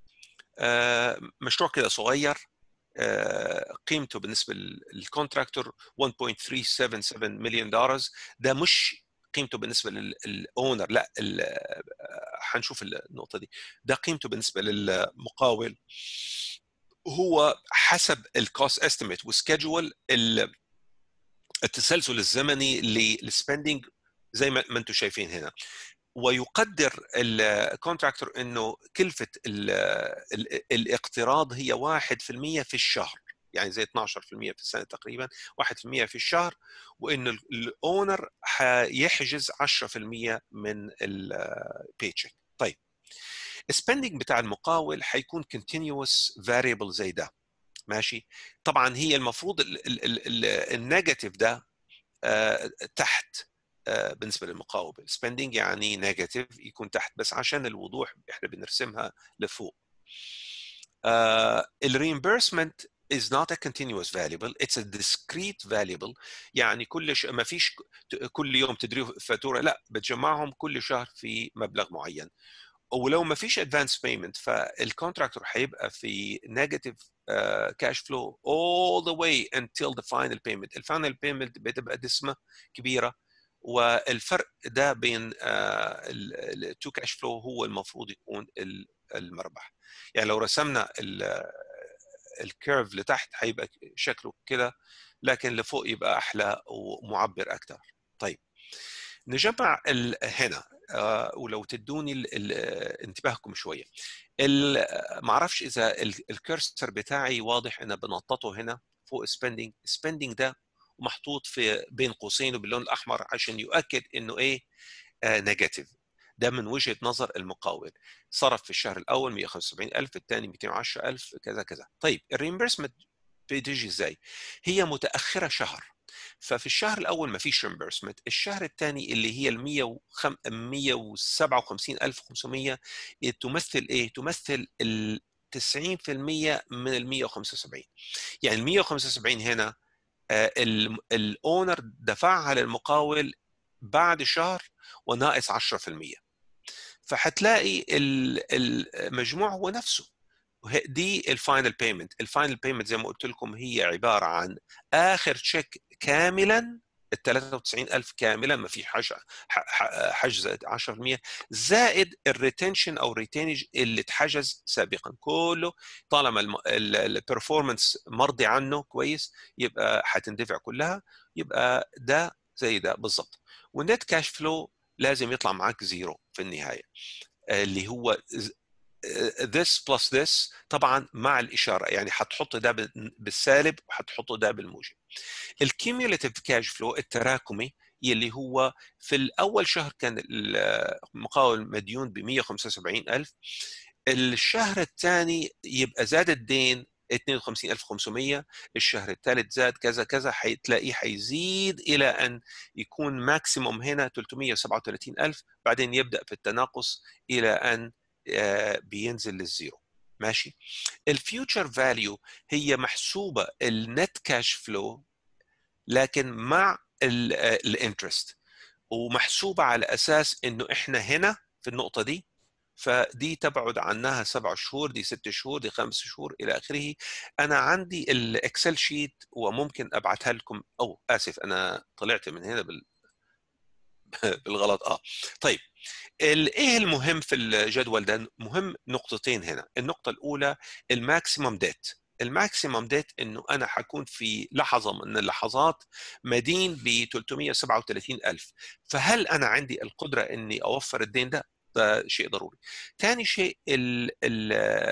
مشروع كده صغير قيمته بالنسبه للكونتراكتور واحد فاصلة ثلاثمئة وسبعة وسبعين مليون دولار، ده مش قيمته بالنسبه للاونر، لا هنشوف النقطه دي، ده قيمته بالنسبه للمقاول، هو حسب الكوست استيميت وسكيدجول التسلسل الزمني للسبندنج زي ما انتم شايفين هنا، ويقدر الكونتراكتور انه كلفه ال ال الاقتراض هي واحد في المية في الشهر، يعني زي اثناشر في المية في السنه تقريبا، واحد في المية في الشهر، وان الاونر حيحجز عشرة في المية من البيتشيك. طيب السبندنج بتاع المقاول حيكون continuous variable زي ده ماشي، طبعا هي المفروض النيجاتيف ده آه تحت بالنسبه للمقاول. spending يعني نيجاتيف يكون تحت، بس عشان الوضوح احنا بنرسمها لفوق. ال reimbursement is not a continuous variable, it's a discrete variable. يعني كل ش... ما فيش كل يوم تدري فاتوره، لا بتجمعهم كل شهر في مبلغ معين. ولو ما فيش advance payment فالكونتراكتور هيبقى في negative uh, cash flow all the way until the final payment. الفاينل payment بتبقى دسمه كبيره، والفرق ده بين التو كاش فلو هو المفروض يكون المربح. يعني لو رسمنا الكيرف لتحت هيبقى شكله كده، لكن لفوق يبقى احلى ومعبر اكثر. طيب نجمع هنا آه ولو تدوني ال ال انتباهكم شويه. ما اعرفش اذا الكرسر بتاعي واضح، انا بنططه هنا فوق spending. spending ده محطوط في بين قوسين وباللون الاحمر عشان يؤكد انه ايه نيجاتيف. uh, ده من وجهه نظر المقاول. صرف في الشهر الاول مئة وخمسة وسبعين ألف، الثاني مئتين وعشرة ألف، كذا كذا. طيب الريمبرسمنت بتيجي ازاي؟ هي متاخره شهر، ففي الشهر الاول ما فيش ريمبرسمنت. الشهر الثاني اللي هي ال مئة وسبعة وخمسين ألف وخمسمئة تمثل ايه؟ تمثل ال تسعين بالمئة من ال مئة وخمسة وسبعين. يعني ال مئة وخمسة وسبعين هنا الاونر دفعها للمقاول بعد شهر وناقص عشرة بالمئة، فهتلاقي المجموع هو نفسه. دي الفاينل بيمنت. الفاينل بيمنت زي ما قلت لكم هي عباره عن اخر تشيك كاملا، ال ثلاثة وتسعين ألف كاملا، ما في حجز عشرة بالمئة زائد الريتنشن او ريتينج اللي اتحجز سابقا كله. طالما البرفورمانس مرضي عنه كويس يبقى هتندفع كلها، يبقى ده زي ده بالظبط. والنت كاش فلو لازم يطلع معاك زيرو في النهايه، اللي هو this plus this طبعا مع الاشاره، يعني هتحط ده بالسالب وهتحط ده بالموجب. الكيميوليتيف كاش فلو التراكمي اللي هو في الاول شهر كان المقاول مديون ب مئة وخمسة وسبعين ألف، الشهر الثاني يبقى زاد الدين اثنين وخمسين ألف وخمسمئة، الشهر الثالث زاد كذا كذا، هتلاقيه هيزيد الى ان يكون ماكسيموم هنا ثلاثمئة وسبعة وثلاثين ألف، بعدين يبدا في التناقص الى ان بينزل للزيرو. ماشي. الفيوتشر فاليو هي محسوبه النت كاش فلو لكن مع الانترست، ومحسوبه على اساس انه احنا هنا في النقطه دي، فدي تبعد عنها سبع شهور، دي ست شهور، دي خمس شهور الى اخره. انا عندي الاكسل شيت وممكن ابعتها لكم. او اسف انا طلعت من هنا بال بالغلط. اه طيب ايه المهم في الجدول ده؟ مهم نقطتين هنا. النقطه الاولى الماكسيمم ديت. الماكسيمم ديت انه انا حكون في لحظه من اللحظات مدين ب ثلاثمئة وسبعة وثلاثين ألف، فهل انا عندي القدره اني اوفر الدين ده؟ ده شيء ضروري. ثاني شيء ال ال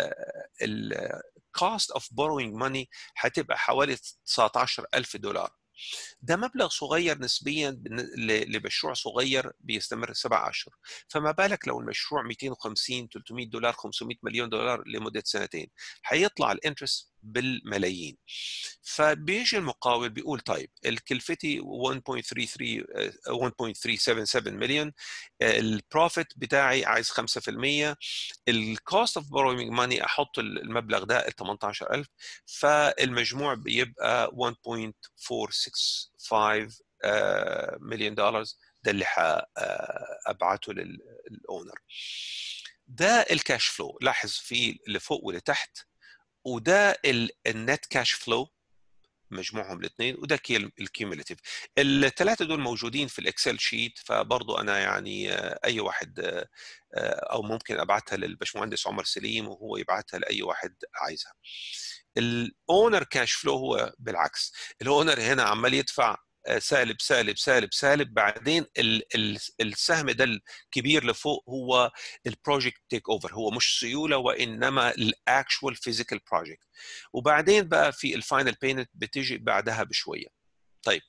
ال cost of borrowing money هتبقى حوالي تسعة عشر ألف دولار. ده مبلغ صغير نسبيا لمشروع صغير بيستمر سبع اشهر، فما بالك لو المشروع مئتين وخمسين ثلاثمئة دولار خمسمئة مليون دولار لمده سنتين، هيطلع الانترست بالملايين. فبيجي المقاول بيقول طيب الكلفتي واحد فاصلة ثلاثة سبعة سبعة مليون، البروفيت بتاعي عايز خمسة بالمئة، الكوست اوف بوروينج ماني احط المبلغ ده ثمانية عشر ألف، فالمجموع بيبقى واحد فاصلة أربعمئة وخمسة وستين مليون دولار. ده اللي هابعته للاونر. ده الكاش فلو. لاحظ فيه لفوق ولتحت، وده النت كاش فلو مجموعهم الاثنين، وده الكيوميليتيف. الثلاثه دول موجودين في الاكسل شيت، فبرضه انا يعني اي واحد او ممكن ابعتها للبشمهندس عمر سليم وهو يبعتها لاي واحد عايزها. الاونر كاش فلو هو بالعكس. الاونر هنا عمال يدفع سالب سالب سالب سالب، بعدين السهم ده الكبير لفوق هو البروجكت تيك اوفر، هو مش سيوله وانما الاكشوال فيزيكال بروجكت، وبعدين بقى في الفاينل بيمنت بتيجي بعدها بشويه. طيب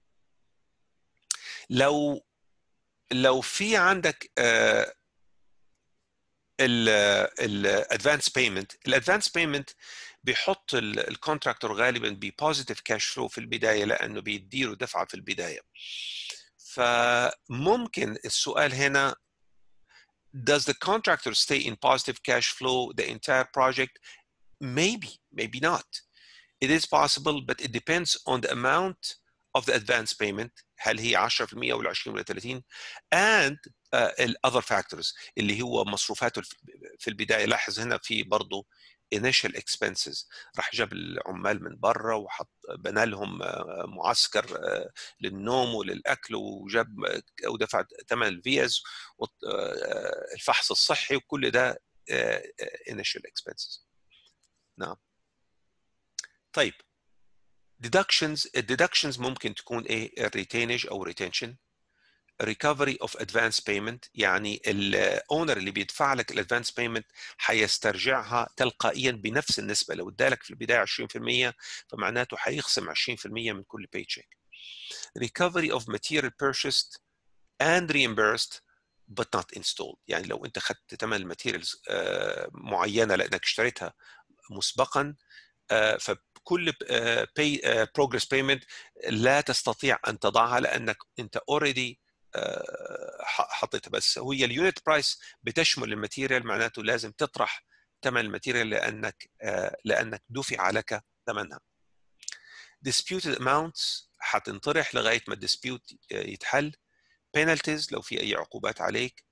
لو لو في عندك الادفانس بيمنت، الادفانس بيمنت بيحط الكونتراكتور غالبا ببوزيتيف كاش فلو في البدايه لانه بيديله دفعه في البدايه. فممكن السؤال هنا does the contractor stay in positive cash flow the entire project? Maybe, maybe not. It is possible, but it depends on the amount of the advance payment. هل هي عشرة في المية ولا عشرين ولا ثلاثين؟ and uh, other factors اللي هو مصروفاته في البداية. لاحظ هنا في برضه initial expenses، راح جاب العمال من برا وحط بنى لهم معسكر للنوم وللأكل، وجاب ودفع ثمن الفيز والفحص الصحي، وكل ده initial expenses. نعم. طيب deductions الديدكشنز ممكن تكون ايه؟ الريتينج او ريتنشن، recovery of advance payment، يعني الاونر اللي بيدفع لك الادفانس بيمنت هيسترجعها تلقائيا بنفس النسبه. لو ادالك في البدايه عشرين في المية فمعناته هيخصم عشرين في المية من كل باي تشيك. recovery of material purchased and reimbursed but not installed، يعني لو انت خدت ثمن الماتيريالز معينه لانك اشتريتها مسبقا، فكل pay progress payment لا تستطيع ان تضعها لانك انت already حطيتها. بس هي اليونت برايس بتشمل الماتيريال، معناته لازم تطرح ثمن الماتيريال لانك لانك دفع لك ثمنها. disputed amounts حتنطرح لغايه ما الديسبيوت يتحل. penalties لو في اي عقوبات عليك.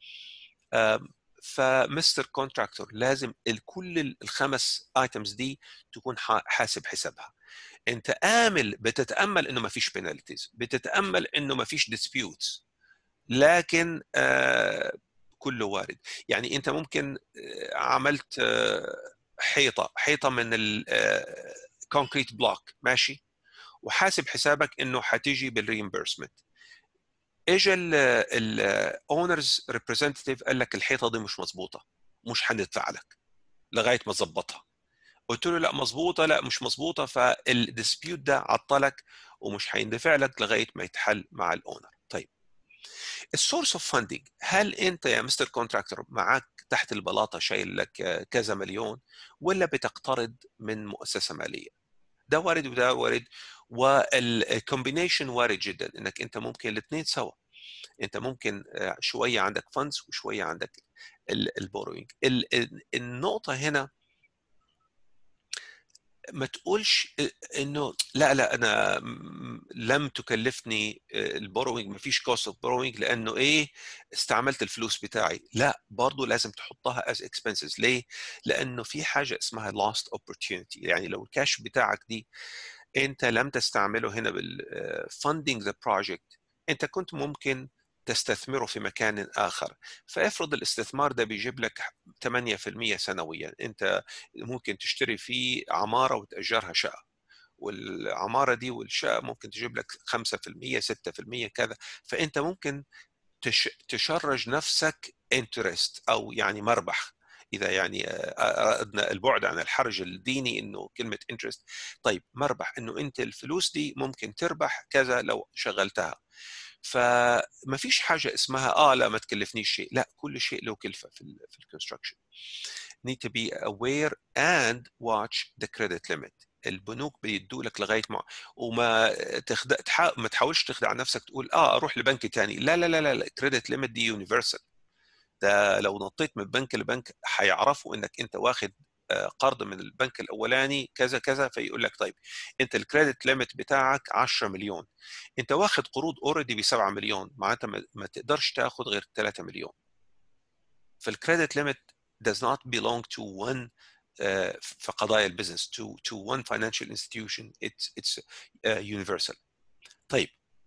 فمستر كونتراكتور لازم كل الخمس ايتمز دي تكون حاسب حسابها. انت امل بتتامل انه ما فيش بينالتيز، بتتامل انه ما فيش ديسبيوتس، لكن آه كله وارد. يعني انت ممكن آه عملت آه حيطه حيطه من الكونكريت بلوك ماشي، وحاسب حسابك انه حتيجي بالريمبرسمنت. اجى الاونرز ريبريزنتيف قال لك الحيطه دي مش مظبوطه، مش هندفع لك لغايه ما تظبطها. قلت له لا مظبوطه، لا مش مظبوطه، فالديسبيوت ده عطلك ومش هيندفع لك لغايه ما يتحل مع الاونر. طيب السورس اوف فاندنج، هل انت يا مستر كونتراكتور معاك تحت البلاطه شايل لك كذا مليون، ولا بتقترض من مؤسسه ماليه؟ ده وارد وده وارد، والكومبينيشن وارد جدا، انك انت ممكن الاثنين سوا. انت ممكن شويه عندك فاندز وشويه عندك البوروينج. النقطه هنا ما تقولش انه لا لا انا لم تكلفني البوروينج، ما فيش كوست اوف بوروينج لانه ايه استعملت الفلوس بتاعي. لا، برضه لازم تحطها از اكسبنسز. ليه؟ لانه في حاجه اسمها lost opportunity. يعني لو الكاش بتاعك دي انت لم تستعمله هنا بالفاندنج ذا بروجكت، انت كنت ممكن تستثمره في مكان آخر. فافرض الاستثمار ده بيجيب لك ثمانية في المية سنويا، انت ممكن تشتري فيه عمارة وتأجرها شقة، والعمارة دي والشقة ممكن تجيب لك خمسة في المية ستة في المية كذا. فانت ممكن تشرج نفسك انترست او يعني مربح، اذا يعني اردنا البعد عن الحرج الديني انه كلمه انترست. طيب مربح انه انت الفلوس دي ممكن تربح كذا لو شغلتها. فما فيش حاجه اسمها اه لا ما تكلفنيش شيء، لا كل شيء له كلفه في ال في الكونستراكشن. need to be aware and watch the credit limit. البنوك بيدوا لك لغايه ما وما تخدع تح... ما تحاولش تخدع نفسك تقول اه اروح لبنك ثاني. لا لا لا لا الكريدت ليميت دي يونيفرسال. ده لو نطيت من بنك لبنك هيعرفوا انك انت واخد قرض من البنك الاولاني كذا كذا، فيقول لك طيب انت الكريدت ليميت بتاعك عشرة مليون، انت واخد قروض اوريدي ب سبعة مليون، معناتها ما تقدرش تاخد غير ثلاثة مليون. فالكريدت ليميت does not belong to one uh, في قضايا البزنس to to one financial institution. it's it's uh, universal. طيب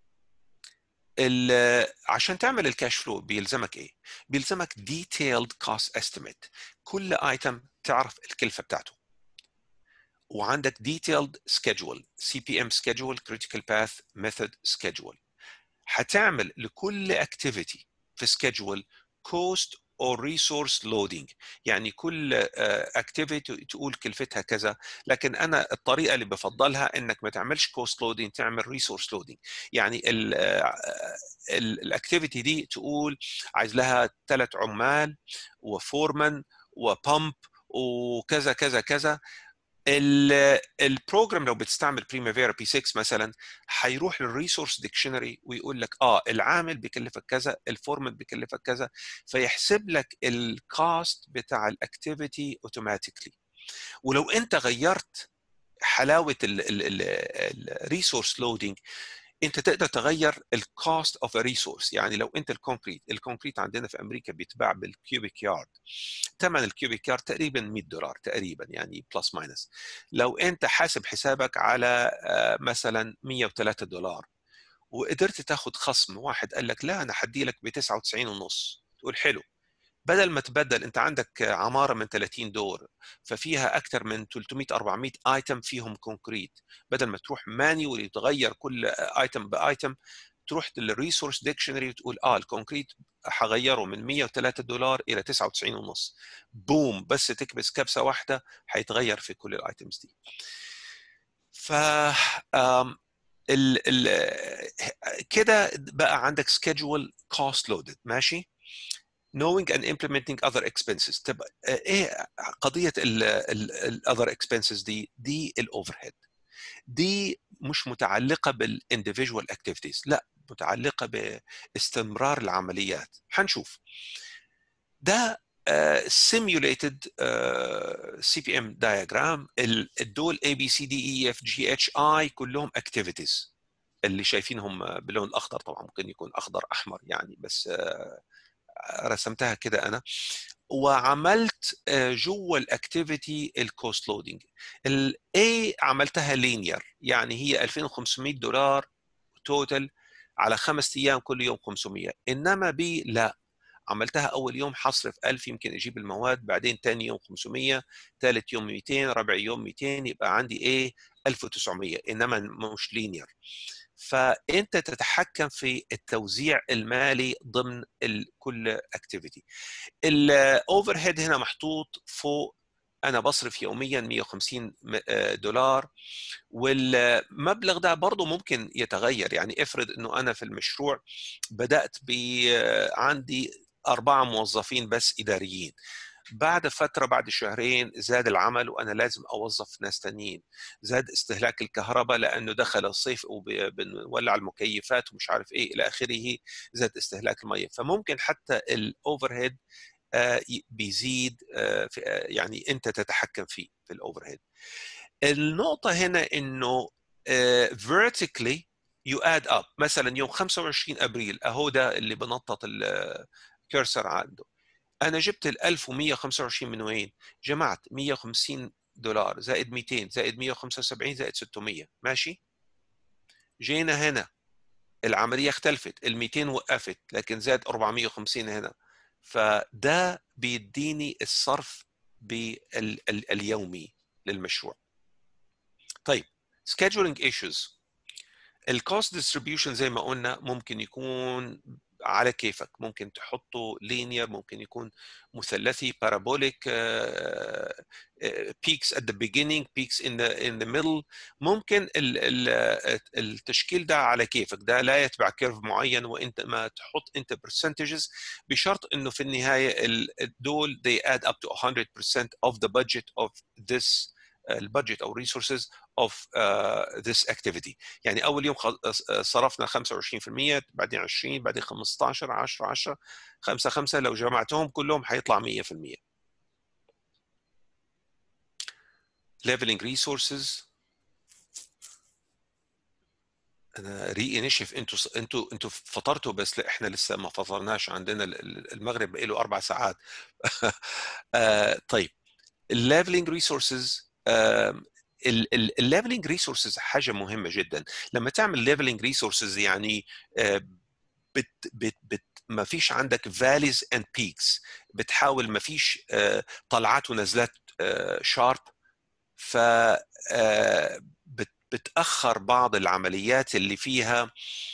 عشان تعمل الكاش فلو بيلزمك ايه؟ بيلزمك detailed cost estimate. كل ايتم تعرف الكلفه بتاعته، وعندك detailed schedule سي بي ام schedule critical path method schedule. هتعمل لكل activity في schedule cost or resource loading، يعني كل activity تقول كلفتها كذا، لكن انا الطريقه اللي بفضلها انك ما تعملش cost loading، تعمل resource loading. يعني الاكتيفيتي دي تقول عايز لها ثلاث عمال وفورمان وبامب وكذا كذا كذا، البروجرام لو بتستعمل بريمافيرا بي ستة مثلا هيروح للريسورس ديكشنري ويقول لك اه العامل بيكلفك كذا، الفورمات بيكلفك كذا، فيحسب لك الكوست بتاع الاكتيفيتي اوتوماتيكلي. ولو انت غيرت حلاوه الريسورس لودنج، انت تقدر تغير الكوست اوف ا ريسورس. يعني لو انت الكونكريت الكونكريت عندنا في امريكا بيتباع بالكيوبيك يارد، ثمن الكيوبيك يارد تقريبا مية دولار تقريبا، يعني بلس ماينس. لو انت حاسب حسابك على مثلا مية وثلاثة دولار وقدرت تاخد خصم، واحد قال لك لا انا هدي لك ب تسعة وتسعين ونص، تقول حلو. بدل ما تبدل، انت عندك عماره من ثلاثين دور ففيها اكثر من ثلاثمية أربعمية ايتم فيهم كونكريت، بدل ما تروح مانيولي تغير كل ايتم بايتم، تروح للريسورس ديكشنري وتقول اه الكونكريت هغيره من مية وثلاثة دولار الى تسعة وتسعين ونص، بوم، بس تكبس كبسه واحده هيتغير في كل الايتمز دي. ف ال ال كده بقى عندك schedule cost loaded، ماشي. knowing and implementing other expenses. تبقى ايه قضيه ال other expenses دي؟ دي الاوفرهيد، دي مش متعلقه بالانديفيدوال اكتيفيتيز، لا متعلقه باستمرار العمليات. هنشوف ده simulated سي بي ام diagram. الدول A B C D E F G H I كلهم activities اللي شايفينهم باللون الاخضر، طبعا ممكن يكون اخضر احمر يعني، بس رسمتها كده انا. وعملت جوه الاكتيفيتي الكوست لودنج. الاي عملتها لينير، يعني هي ألفين وخمسمية دولار توتال على خمس ايام كل يوم خمسمية. انما بي لا، عملتها اول يوم هصرف ألف يمكن اجيب المواد، بعدين ثاني يوم خمسمية، ثالث يوم مئتين، رابع يوم مئتين، يبقى عندي ايه ألف وتسعمية، انما مش لينير. فانت تتحكم في التوزيع المالي ضمن كل اكتيفيتي. الاوفر هيد هنا محطوط فوق، انا بصرف يوميا مية وخمسين دولار، والمبلغ ده برضه ممكن يتغير. يعني افرض انه انا في المشروع بدات ب عندي اربعه موظفين بس اداريين، بعد فتره بعد شهرين زاد العمل وانا لازم اوظف ناس تانيين، زاد استهلاك الكهرباء لانه دخل الصيف وبنولع المكيفات ومش عارف ايه الى اخره، زاد استهلاك الميه. فممكن حتى الاوفر هيد بيزيد، يعني انت تتحكم فيه في الاوفر هيد. النقطه هنا انه vertically you add up. مثلا يوم خمسة وعشرين ابريل اهو ده اللي بنطط الكرسر عنده، انا جبت ال ألف ومية وخمسة وعشرين من وين؟ جمعت مية وخمسين دولار زائد مئتين زائد مية وخمسة وسبعين زائد ستمية، ماشي. جينا هنا العمليه اختلفت، ال مئتين وقفت لكن زاد أربعمية وخمسين هنا، فده بيديني الصرف باليومي للمشروع. طيب scheduling issues. الكوست ديستريبيوشن زي ما قلنا ممكن يكون على كيفك، ممكن تحطه لينير، ممكن يكون مثلثي بارابوليك، بيكس at the beginning peaks in the in the middle. ممكن ال ال التشكيل ده على كيفك، ده لا يتبع كيرف معين، وانت ما تحط انت percentages بشرط انه في النهايه دول they add up to one hundred percent of the budget of this البادجت او resources of uh, this activity. يعني اول يوم صرفنا خمسة وعشرين بالمية، بعدين عشرين، بعدين خمستاشر، عشرة عشرة، خمسة خمسة، لو جمعتهم كلهم هيطلع مية بالمية. leveling resources. انا ري انيشيف، انتوا انتوا انتوا فطرتوا بس لا احنا لسه ما فطرناش، عندنا المغرب بقى له اربع ساعات. uh, طيب الليفلنج ريسورسز. الليفلنج ريسورسز حاجه مهمه جدا. لما تعمل ليفلنج ريسورسز يعني بت بت بت ما فيش عندك فاليز اند بيكس، بتحاول ما فيش طلعات ونزلات شارب، ف بتاخر بعض العمليات اللي فيها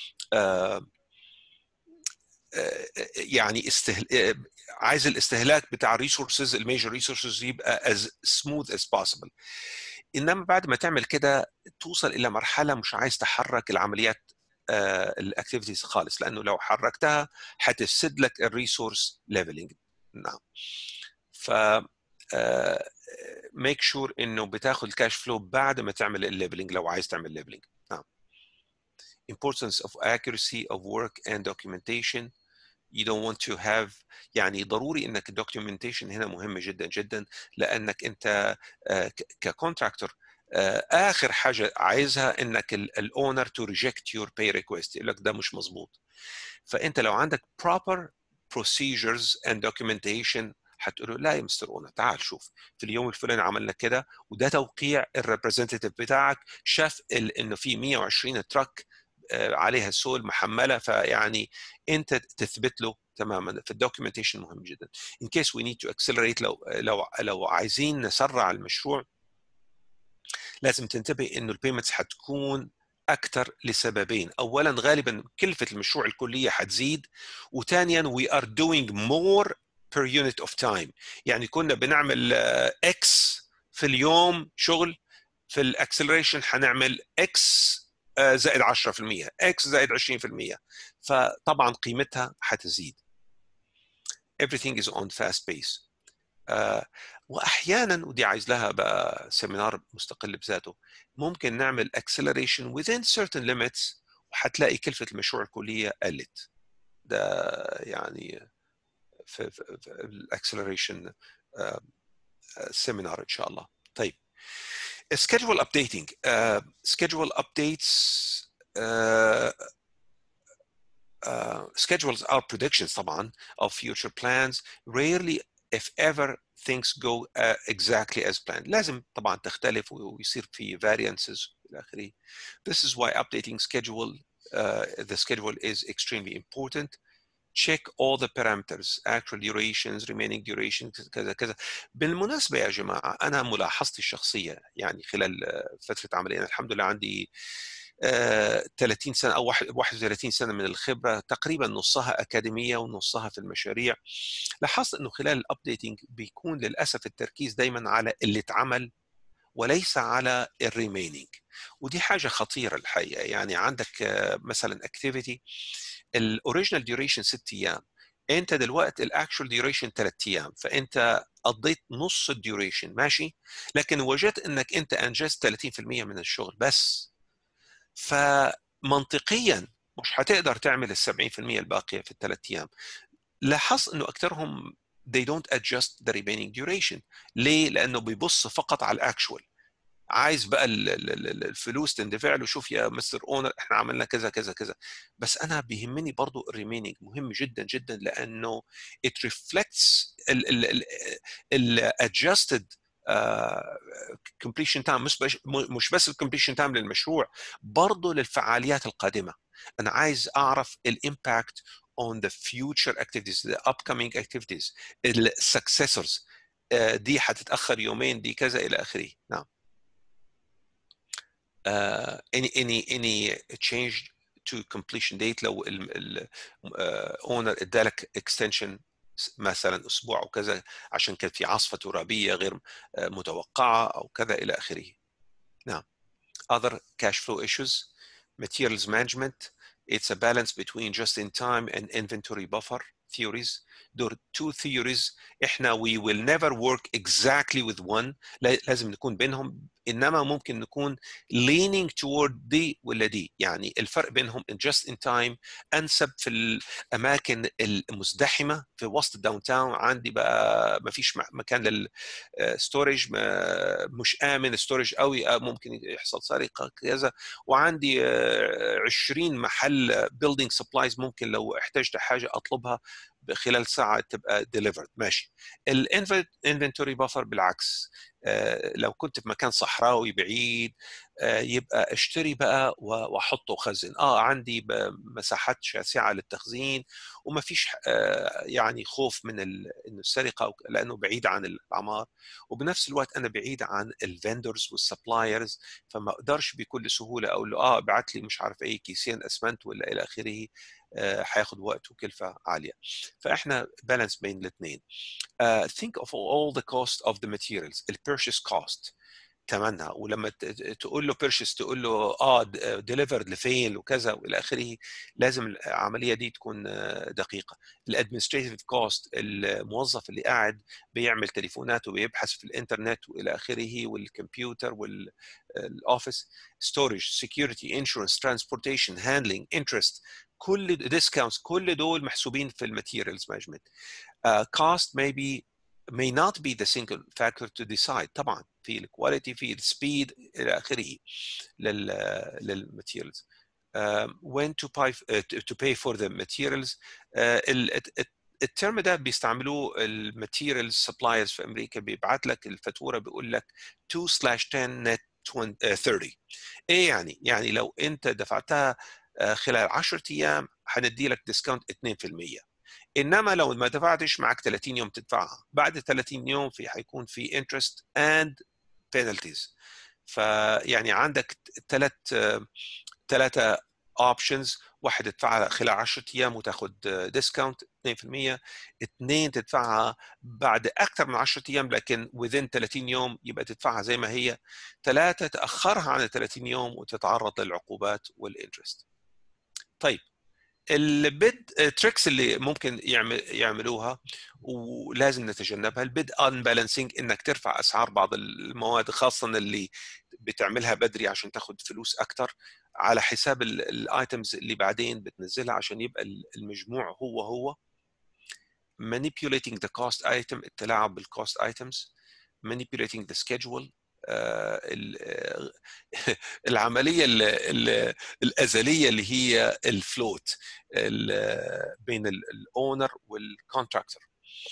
يعني استهل... عايز الاستهلاك بتاع الريسورسز الميجر ريسورسز يبقى as smooth as possible. انما بعد ما تعمل كده توصل الى مرحله مش عايز تحرك العمليات الاكتيفيتيز خالص، لانه لو حركتها هتفسد لك الريسورس ليفلنج. نعم. ف ميك شور انه بتاخد الكاش فلو بعد ما تعمل الليبلنج لو عايز تعمل ليبلنج. نعم. importance of accuracy of work and documentation. you don't want to have يعني ضروري انك الدوكيومنتيشن هنا مهم جدا جدا، لانك انت ككونتراكتور اخر حاجه عايزها انك الاونر تو ريجكت يور باي ريكويست، يقول لك ده مش مظبوط. فانت لو عندك proper procedures and documentation هتقول له لا يا مستر اونر تعال شوف في اليوم الفلاني عملنا كده، وده توقيع الريبريزنتيف بتاعك شاف انه في مية وعشرين تراك عليها سول محمله، فيعني انت تثبت له تماما. في الدوكيومنتيشن مهم جدا. in case we need to accelerate، لو لو لو عايزين نسرع المشروع لازم تنتبه انه البيمنتس هتكون اكثر لسببين. اولا غالبا كلفه المشروع الكليه هتزيد، وثانيا we are doing more per unit of time. يعني كنا بنعمل اكس في اليوم شغل، في الاكسلريشن هنعمل اكس زائد عشرة في المية، اكس زائد عشرين في المية، فطبعا قيمتها هتزيد. everything is on fast pace. آه واحيانا، ودي عايز لها بقى سيمينار مستقل بذاته، ممكن نعمل acceleration within certain limits وهتلاقي كلفه المشروع الكليه قلت. ده يعني في, في, في الاكسلريشن سيمينار ان شاء الله. طيب schedule updating. uh, schedule updates uh, uh, schedules are predictions طبعا of future plans. Rarely if ever things go uh, exactly as planned. لازم طبعا تختلف ويصير في variances الى اخره. This is why updating schedule uh, the schedule is extremely important. Check all the parameters, actual durations, remaining durations كذا كذا. بالمناسبة يا جماعة أنا ملاحظتي الشخصية يعني خلال فترة عملي، أنا الحمد لله عندي ثلاثين سنة أو واحد وثلاثين سنة من الخبرة، تقريبا نصها أكاديمية ونصها في المشاريع. لاحظت أنه خلال الأبديتنج بيكون للأسف التركيز دايما على اللي اتعمل وليس على الريمينينج، ودي حاجة خطيرة الحقيقة. يعني عندك مثلا اكتيفيتي الاوريجينال ديوريشن ست ايام، انت دلوقتي الاكشوال ديوريشن ثلاث ايام، فانت قضيت نص الديوريشن ماشي، لكن وجدت انك انت انجزت ثلاثين في المية من الشغل بس، فمنطقيا مش هتقدر تعمل ال سبعين في المية الباقيه في الثلاث ايام. لاحظت انه اكثرهم they don't adjust the remaining duration. ليه؟ لانه بيبص فقط على الاكشوال، عايز بقى الفلوس تندفع له، شوف يا مستر اونر احنا عملنا كذا كذا كذا. بس انا بيهمني برضو الريمينينج، مهم جدا جدا، لانه it reflects ال adjusted completion time، مش بس مش بس الcompletion time للمشروع، برضو للفعاليات القادمه. انا عايز اعرف الامباكت on the future activities, the upcoming activities، ال successors. دي هتتاخر يومين، دي كذا الى اخره. نعم. Uh, any any any change to completion date، لو ال owner ادالك extension مثلا اسبوع او كذا عشان كان في عاصفه ترابيه غير متوقعه او كذا الى اخره. نعم. other cash flow issues. materials management. It's a balance between just in time and inventory buffer theories. دول two theories احنا we will never work exactly with one، لازم نكون بينهم، انما ممكن نكون leaning toward دي ولا دي. يعني الفرق بينهم in just in time انسب في الاماكن المزدحمه في وسط الداون تاون، عندي بقى ما فيش مكان للستورج، مش امن ستورج قوي، ممكن يحصل سرقه كذا، وعندي عشرين محل building supplies ممكن لو احتجت حاجه اطلبها خلال ساعه تبقى delivered. ماشي. الانفنتوري بافر بالعكس، آه لو كنت في مكان صحراوي بعيد آه يبقى اشتري بقى واحطه وخزن. اه عندي مساحات شاسعه للتخزين وما فيش آه يعني خوف من انه السرقه لانه بعيد عن الاعمار، وبنفس الوقت انا بعيد عن الفندرز والسبلايرز، فما اقدرش بكل سهوله اقول له اه ابعت لي مش عارف ايه كيسين اسمنت ولا الى اخره، هياخد وقت وكلفه عاليه. فاحنا بالانس بين الاثنين. uh, think of all the cost of the materials. the purchase cost ثمنها، ولما تقول له بيرشيس تقول له اه ديليفرد لفين وكذا والى اخره، لازم العمليه دي تكون دقيقه. الادمنستريتيف كوست، الموظف اللي قاعد بيعمل تليفونات وبيبحث في الانترنت والى اخره، والكمبيوتر والاوفيس، ستورج، سكيورتي، انشورنس، ترانسبورتيشن، هاندلنج، انترست، كل ديسكاونتس، كل دول محسوبين في الماتيريالز مانجمنت. كوست may be may not be the single factor to decide. طبعا في الكواليتي، في السبيد الى اخره لل للماتيريالز. uh, when to pay uh, to pay for the materials. uh, الترم ده بيستعملوه الماتيريال سبلايرز في امريكا، بيبعت لك الفاتوره بيقول لك two slash ten net thirty. ايه يعني؟ يعني لو انت دفعتها خلال عشرة ايام هندي لك ديسكاونت اثنين بالمئة، انما لو ما دفعتش معك ثلاثين يوم تدفعها، بعد ثلاثين يوم في حيكون في انترست اند بينالتيز. فيعني عندك ثلاث ثلاثه اوبشنز: واحد تدفعها خلال عشرة ايام وتاخذ ديسكاونت اثنين بالمئة، اثنين تدفعها بعد اكثر من عشرة ايام لكن within ثلاثين يوم يبقى تدفعها زي ما هي، ثلاثه تاخرها عن ثلاثين يوم وتتعرض للعقوبات والانترست. طيب البيد تريكس اللي ممكن يعمل يعملوها ولازم نتجنبها: البيد ان بالانسنج، انك ترفع اسعار بعض المواد خاصه اللي بتعملها بدري عشان تاخد فلوس اكثر على حساب الايتمز اللي بعدين بتنزلها عشان يبقى المجموع هو هو. manipulating the cost item، التلاعب بالكوست ايتمز. manipulating the schedule، العمليه الازليه اللي هي الفلوت بين الاونر والكونتراكتور.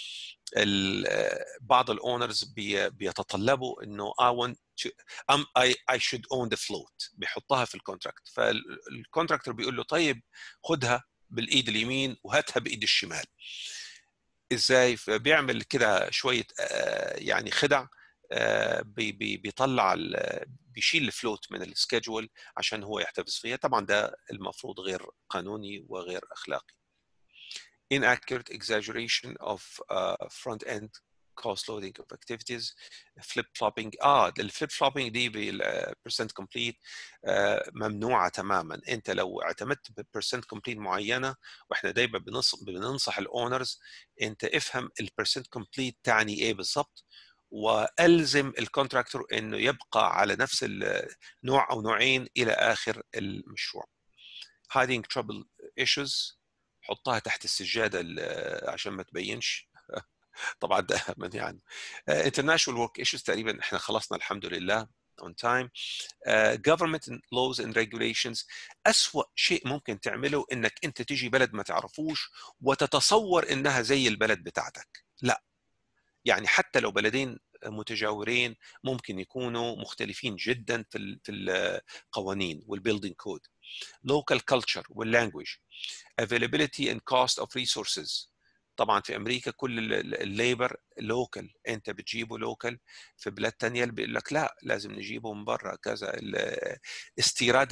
بعض الاونرز بيتطلبوا انه I want to um, I, I should own the float، بيحطها في الكونتراكت، فالكونتراكتور بيقول له طيب خدها بالايد اليمين وهاتها بايد الشمال. ازاي؟ بيعمل كده شويه يعني خدع، بي بي بيطلع بيشيل الفلوت من السكيدجول عشان هو يحتفظ فيها. طبعا ده المفروض غير قانوني وغير اخلاقي. inaccurate exaggeration of uh, front end cost loading of activities. flip flopping، اه الفليب فلوبينج دي بالبرسنت كومبليت ممنوعه تماما. انت لو اعتمدت ببرسنت كومبليت معينه، واحنا دايما بننصح بننصح الاونرز انت افهم البرسنت كومبليت تعني ايه بالضبط، والزم الكونتراكتور انه يبقى على نفس النوع او نوعين الى اخر المشروع. hiding trouble issues، حطها تحت السجاده عشان ما تبينش. طبعا ده يعني international work issues تقريبا احنا خلصنا الحمد لله on time. uh, government laws and regulations، أسوأ شيء ممكن تعمله انك انت تيجي بلد ما تعرفوش وتتصور انها زي البلد بتاعتك. لا، يعني حتى لو بلدين متجاورين ممكن يكونوا مختلفين جدا في في القوانين والبيلدينج كود. local culture واللانجويج. availability and cost of resources، طبعا في امريكا كل الليبر لوكال، انت بتجيبه لوكال، في بلاد تانية بيقول لك لا لازم نجيبه من برا كذا. استيراد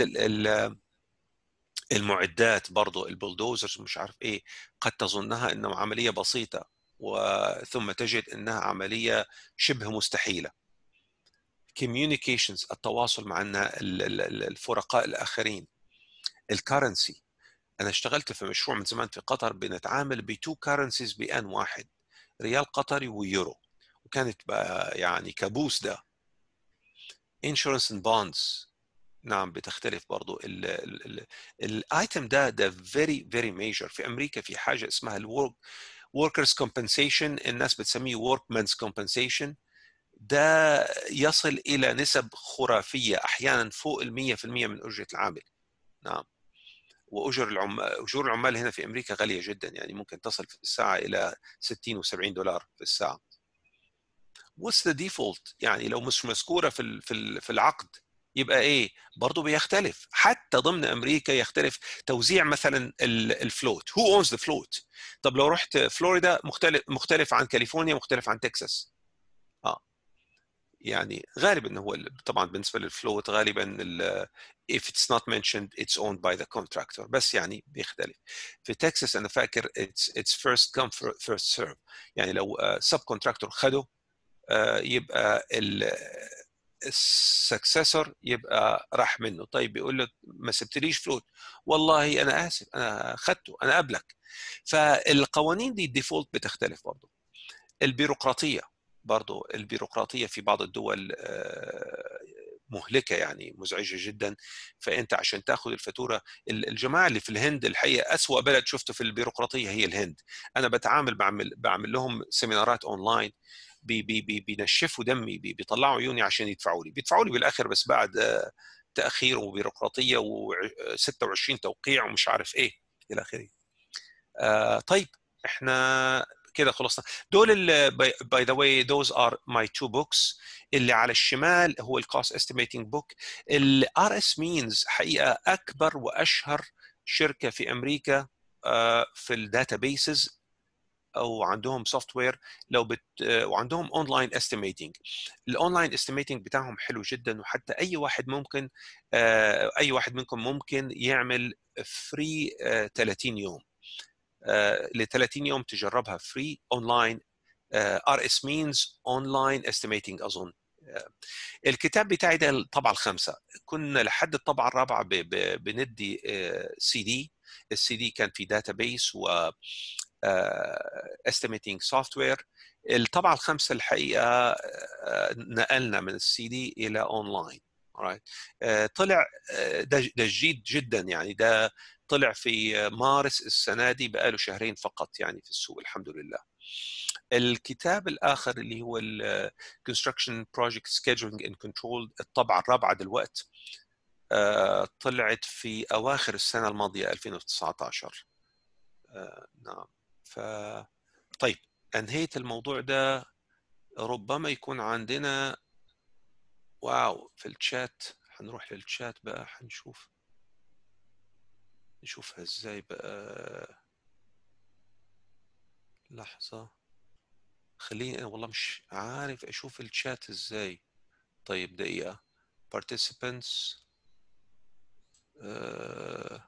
المعدات برضه، البولدوزرز مش عارف ايه، قد تظنها انه عمليه بسيطه وثم تجد انها عمليه شبه مستحيله. communications، التواصل مع الفرقاء الاخرين. الكرنسي، انا اشتغلت في مشروع من زمان في قطر بنتعامل بتو كارنسيز بان واحد، ريال قطري ويورو، وكانت بقى يعني كابوس ده. insurance and bonds، نعم بتختلف برضو. الايتم ده ده very very major في امريكا. في حاجه اسمها الورك workers compensation، الناس بتسميه workman's compensation، ده يصل الى نسب خرافيه احيانا فوق ال مئة بالمئة من اجره العامل. نعم. واجر العمال اجور العمال هنا في امريكا غاليه جدا، يعني ممكن تصل في الساعه الى ستين وسبعين دولار في الساعه. what's the default؟ يعني لو مش مذكوره في في في العقد يبقى ايه؟ برضه بيختلف. حتى ضمن امريكا يختلف توزيع مثلا الفلوت، who owns the float. طب لو رحت فلوريدا مختلف مختلف عن كاليفورنيا، مختلف عن تكساس. اه يعني غالبا هو طبعا بالنسبه للفلوت غالبا if it's not mentioned it's owned by the contractor، بس يعني بيختلف. في تكساس انا فاكر it's it's first come first serve، يعني لو سب كونتراكتور خده يبقى السكسسور يبقى راح منه. طيب بيقول له ما سبتليش فلوس، والله انا اسف انا اخذته انا قبلك. فالقوانين دي الديفولت بتختلف. برضه البيروقراطيه برضه البيروقراطيه في بعض الدول مهلكه، يعني مزعجه جدا. فانت عشان تاخذ الفاتوره، الجماعه اللي في الهند الحقيقه اسوأ بلد شفته في البيروقراطيه هي الهند. انا بتعامل بعمل بعمل لهم سيمينارات اونلاين، بي بي بي بينشفوا دمي، بي بيطلعوا عيوني عشان يدفعوا لي بيدفعوا لي بالاخر، بس بعد تاخير وبيروقراطيه و26 توقيع ومش عارف ايه الى اخره. آه طيب احنا كده خلصنا. دول باي ذا واي those are my two books. اللي على الشمال هو الكوست استيميتنج بوك. الار اس مينز حقيقه اكبر واشهر شركه في امريكا آه في الداتابيسز، او عندهم سوفت وير لو بت وعندهم اونلاين استيميتنج. الاونلاين استيميتنج بتاعهم حلو جدا، وحتى اي واحد ممكن اي واحد منكم ممكن يعمل فري ثلاثين يوم ل ثلاثين يوم تجربها فري اونلاين. ار اس مينز اونلاين استيميتنج اظن. الكتاب بتاعي ده الطبعه الخامسه، كنا لحد الطبعه الرابعه بندي سي دي. السي دي كان في داتابيس و estimating software. الطبعه الخامسه الحقيقه نقلنا من السي دي الى اونلاين. alright. طلع ده ده جديد جدا، يعني ده طلع في مارس السنه دي، بقاله شهرين فقط يعني في السوق الحمد لله. الكتاب الاخر اللي هو ال Construction Project Scheduling and Control، الطبعه الرابعه دلوقتي، طلعت في اواخر السنه الماضيه ألفين وتسعة عشر. نعم. ف طيب انهيت الموضوع ده. ربما يكون عندنا واو في الشات، هنروح للشات بقى، هنشوف نشوفها ازاي بقى. لحظة خليني انا والله مش عارف اشوف الشات ازاي. طيب دقيقة. participants آه...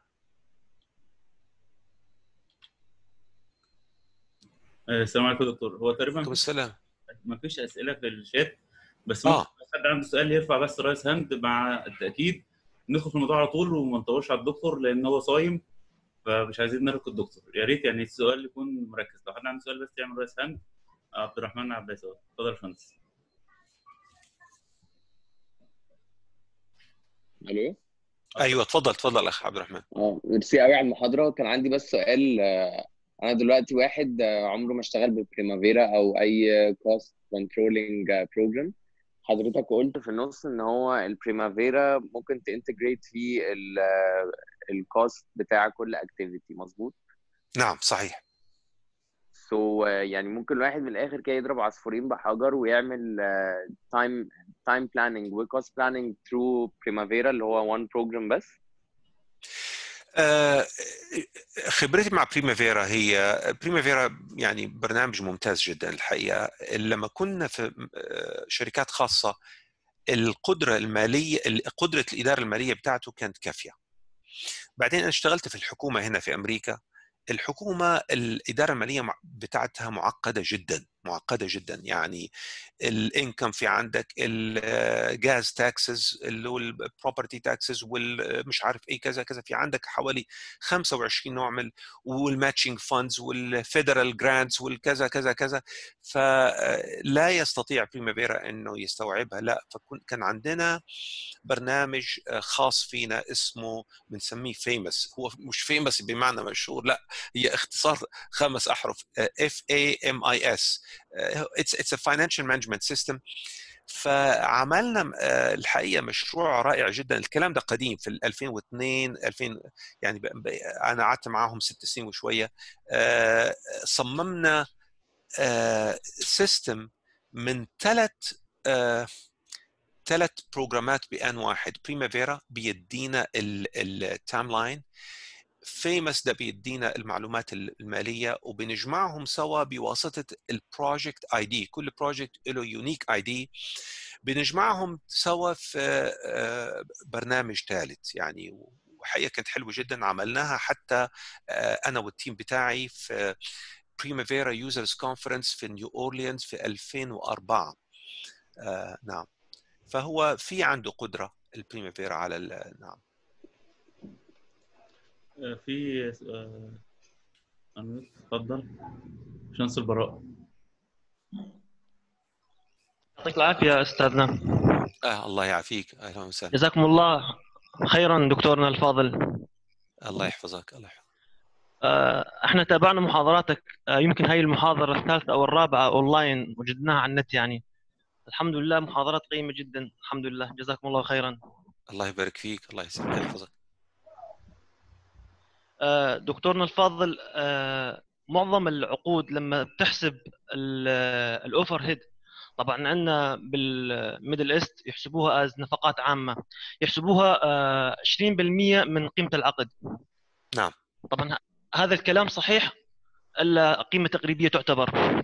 السلام عليكم يا دكتور. هو تقريبا عليكم مفيش السلام. مفيش اسئله في الشات، بس ممكن اه لو حد عنده سؤال يرفع بس رايس هاند مع التاكيد. ندخل في الموضوع على طول وما نطولش على الدكتور لان هو صايم، فمش عايزين نرهق الدكتور. يا ريت يعني السؤال يكون مركز. لو حد عنده سؤال بس يعمل رايس هاند. عبد الرحمن عباس، اتفضل يا باشمهندس. الو. ايوه اتفضل اتفضل اخ عبد الرحمن. اه ميرسي قوي على المحاضره. كان عندي بس سؤال. آه، انا دلوقتي واحد آه، عمره ما اشتغل بالبريمافيرا او اي كوست كنترولينج بروجرام. حضرتك قلت في النص ان هو البريمافيرا ممكن تانتجريت فيه الكوست بتاع كل اكتيفيتي، مظبوط؟ نعم صحيح. سو so, uh, يعني ممكن الواحد من الاخر كده يضرب عصفورين بحجر ويعمل تايم تايم بلاننج وكوست بلاننج ثرو بريمافيرا اللي هو وان بروجرام بس. خبرتي مع بريمافيرا هي بريمافيرا يعني برنامج ممتاز جدا الحقيقه. لما كنا في شركات خاصه القدره الماليه قدره الاداره الماليه بتاعته كانت كافيه. بعدين انا اشتغلت في الحكومه هنا في امريكا. الحكومه الاداره الماليه بتاعتها معقده جدا معقده جدا. يعني الانكم في عندك الجاز تاكسز اللي هو البروبرتي تاكسز والمش عارف ايه كذا كذا، في عندك حوالي خمسة وعشرين نوع من والماتشنج فاندز والفيدرال جرانتس والكذا كذا كذا. فلا يستطيع بريمافيرا انه يستوعبها. لا، فكان عندنا برنامج خاص فينا اسمه بنسميه فيمس. هو مش فيمس بمعنى مشهور، لا، هي اختصار خمس احرف اف اي ام اي اس. it's it's a financial management system. فعملنا الحقيقه مشروع رائع جدا. الكلام ده قديم في ألفين واثنين ألفين، يعني انا قعدت معاهم ست سنين وشويه. صممنا سيستم من ثلاث ثلاث بروجرامات بان واحد. بريمافيرا بيدينا التايم لاين، فيمس ده بيدينا المعلومات الماليه، وبنجمعهم سوا بواسطه البروجكت اي دي. كل بروجكت له يونيك اي دي، بنجمعهم سوا في برنامج ثالث يعني. وحقيقه كانت حلوه جدا. عملناها حتى انا والتيم بتاعي في بريمافيرا يوزرز كونفرنس في نيو اورليانز في ألفين وأربعة. آه نعم. فهو في عنده قدره البريمافيرا على نعم. في أنا اتفضل شمس البراء. يعطيك العافية أستاذنا. آه الله يعافيك، أهلا وسهلا. جزاكم الله خيرا دكتورنا الفاضل. الله يحفظك. الله يحفظك. احنا تابعنا محاضراتك، يمكن هاي المحاضرة الثالثة أو الرابعة أونلاين وجدناها على النت يعني. الحمد لله محاضرات قيمة جدا، الحمد لله، جزاكم الله خيرا. الله يبارك فيك، الله يسعدك يحفظك. دكتورنا الفاضل، معظم العقود لما بتحسب الأوفر هيد، طبعا عندنا بالميدل ايست يحسبوها از نفقات عامة، يحسبوها عشرين بالمئة من قيمة العقد. نعم. طبعا هذا الكلام صحيح الا قيمة تقريبية تعتبر؟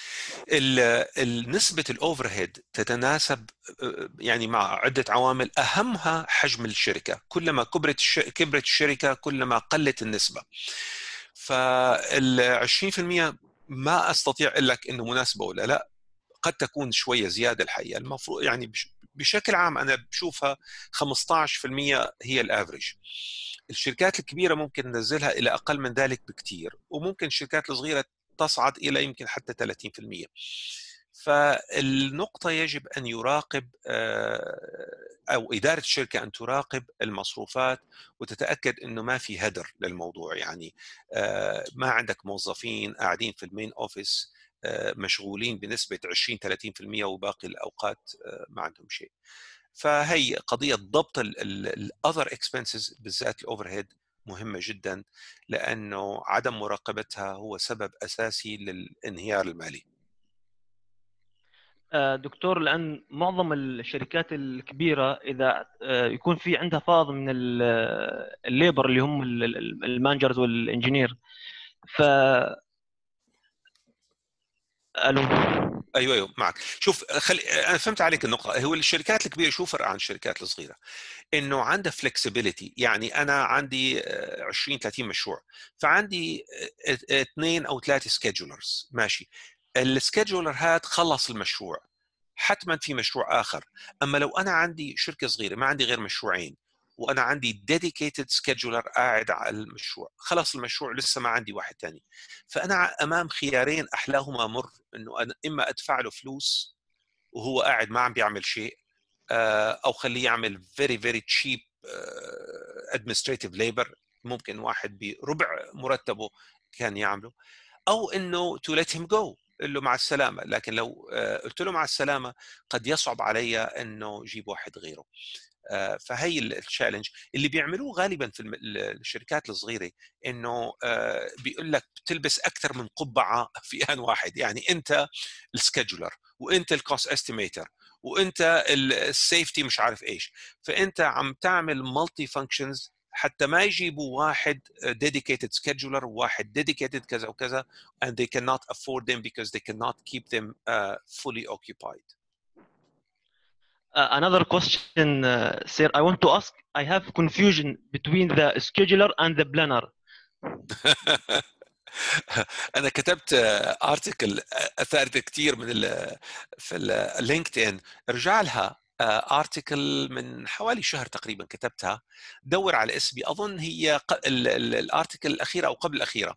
نسبة الأوفر هيد تتناسب يعني مع عدة عوامل، أهمها حجم الشركة. كلما كبرت كبرت الشركة كلما قلت النسبة. فالعشرين في المئة ما أستطيع أقول لك إنه مناسبة ولا لا، قد تكون شوية زيادة الحقيقة. المفروض يعني بشكل عام أنا بشوفها خمسة عشر في المئة هي الأفريج. الشركات الكبيرة ممكن ننزلها إلى أقل من ذلك بكتير، وممكن الشركات الصغيرة تصعد إلى يمكن حتى ثلاثين في المئة. فالنقطة يجب أن يراقب أو إدارة الشركة أن تراقب المصروفات وتتأكد أنه ما في هدر للموضوع. يعني ما عندك موظفين قاعدين في المين أوفيس مشغولين بنسبة عشرين ثلاثين في المئة وباقي الأوقات ما عندهم شيء. فهي قضية ضبط ال other expenses بالذات الأوفرهيد مهمة جدا، لأنه عدم مراقبتها هو سبب أساسي للانهيار المالي. دكتور، لأن معظم الشركات الكبيرة إذا يكون في عندها فاض من الليبر اللي هم المانجرز والإنجينير، ف ألو ايوه ايوه معك. شوف خلي انا فهمت عليك النقطه. هو الشركات الكبيره شو فرق عن الشركات الصغيره؟ انه عندها فلكسبيليتي. يعني انا عندي عشرين ثلاثين مشروع، فعندي اثنين او ثلاثه سكيدجولرز ماشي. السكيدجولر هذا خلص المشروع، حتما في مشروع اخر. اما لو انا عندي شركه صغيره ما عندي غير مشروعين، وانا عندي dedicated scheduler قاعد على المشروع، خلص المشروع لسه ما عندي واحد ثاني، فانا امام خيارين احلاهما مر، انه أنا اما ادفع له فلوس وهو قاعد ما عم بيعمل شيء، او خليه يعمل very very cheap administrative labor ممكن واحد بربع مرتبه كان يعمله، او انه to let him go، قل له مع السلامه. لكن لو قلت له مع السلامه قد يصعب علي انه اجيب واحد غيره. فهي التشالنج اللي بيعملوه غالبا في الشركات الصغيره، انه بيقول لك بتلبس اكثر من قبعه في ان واحد. يعني انت السكيدجولر، وانت الكوست استيميتر، وانت السيفتي مش عارف ايش، فانت عم تعمل مالتي فانكشنز حتى ما يجيبوا واحد dedicated scheduler وواحد dedicated كذا وكذا and they cannot afford them because they cannot keep them uh, fully occupied. Uh, another question, uh, sir, I want to ask. I have confusion between the scheduler and the planner. أنا كتبت ارتكل أثارت كتير من ال في اللينكد إن، ارجع لها ارتكل من حوالي شهر تقريبا كتبتها، دور على اسمي، أظن هي الارتكل الأخيرة أو قبل الأخيرة.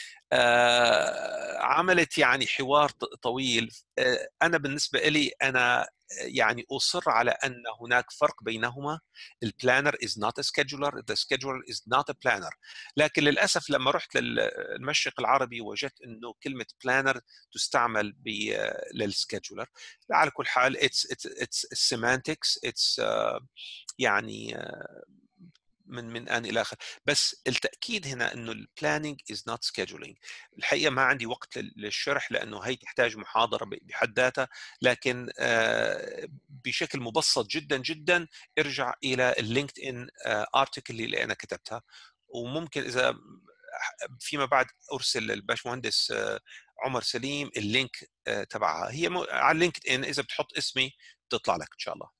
عملت يعني حوار طويل. أنا بالنسبة لي أنا يعني أصر على أن هناك فرق بينهما. البلانر is not a scheduler, the scheduler is not a planner. لكن للأسف لما رحت للمشرق العربي وجدت أنه كلمة planner تستعمل للسكيدجولر. على كل حال it's, it's, it's semantics, it's uh, يعني uh, من من آن إلى آخر. بس التأكيد هنا إنه البلانينج is not scheduling. الحقيقة ما عندي وقت للشرح لأنه هي تحتاج محاضرة بحد ذاتها، لكن بشكل مبسط جدا جدا ارجع إلى اللينكد إن article اللي أنا كتبتها، وممكن إذا فيما بعد أرسل للباشمهندس عمر سليم اللينك تبعها. هي على اللينكد إن إذا بتحط اسمي بتطلع لك إن شاء الله.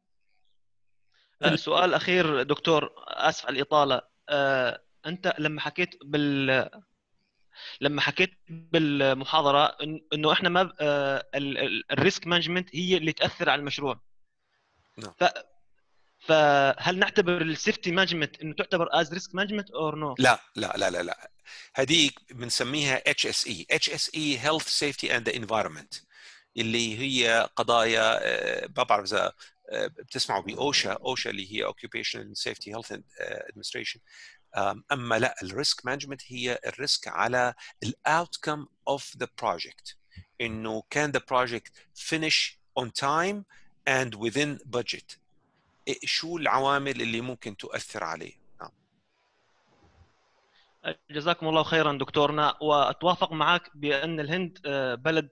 سؤال أخير دكتور، آسف على الإطالة. أه، أنت لما حكيت بال لما حكيت بالمحاضرة إنه إحنا ما أه الريسك مانجمنت هي اللي تأثر على المشروع. نعم. ف فهل نعتبر السيفتي مانجمنت انه تعتبر از ريسك مانجمنت اور نو؟ لا لا لا لا لا هذه بنسميها اتش اس اي اتش اس اي Health Safety and the Environment، اللي هي قضايا ما بعرف اذا بتسمعوا باوشا اوشا اللي هي Occupational Safety Health Administration. اما لا الريسك مانجمنت هي الريسك على الاوتكم اوف ذا بروجكت، انه كان the project finish on time and within budget، شو العوامل اللي ممكن تؤثر عليه. نعم. جزاكم الله خيرا دكتورنا، واتوافق معك بان الهند بلد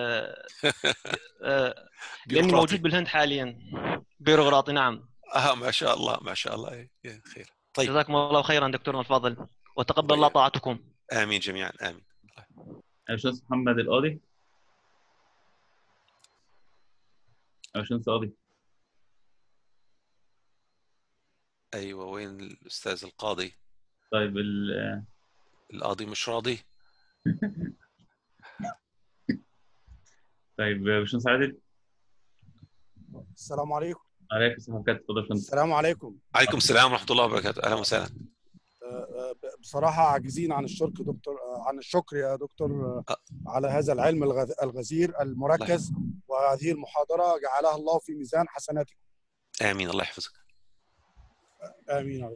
لاني موجود بالهند حاليا بيروقراطي. نعم. اه ما شاء الله ما شاء الله. خير. طيب جزاكم الله خيرا دكتورنا الفاضل، وتقبل الله طاعتكم. امين جميعا امين. باشمهندس محمد القاضي. باشمهندس القاضي. ايوه وين الاستاذ القاضي؟ طيب ال القاضي مش راضي. طيب باشمهندس عادل. السلام عليكم. عليكم السلام ورحمة الله وبركاته. السلام عليكم. عليكم السلام ورحمة الله وبركاته. أهلا وسهلا. بصراحة عاجزين عن الشكر دكتور عن الشكر يا دكتور على هذا العلم الغزير المركز، وهذه المحاضرة جعلها الله في ميزان حسناتكم. آمين الله يحفظك. آمين يا رب.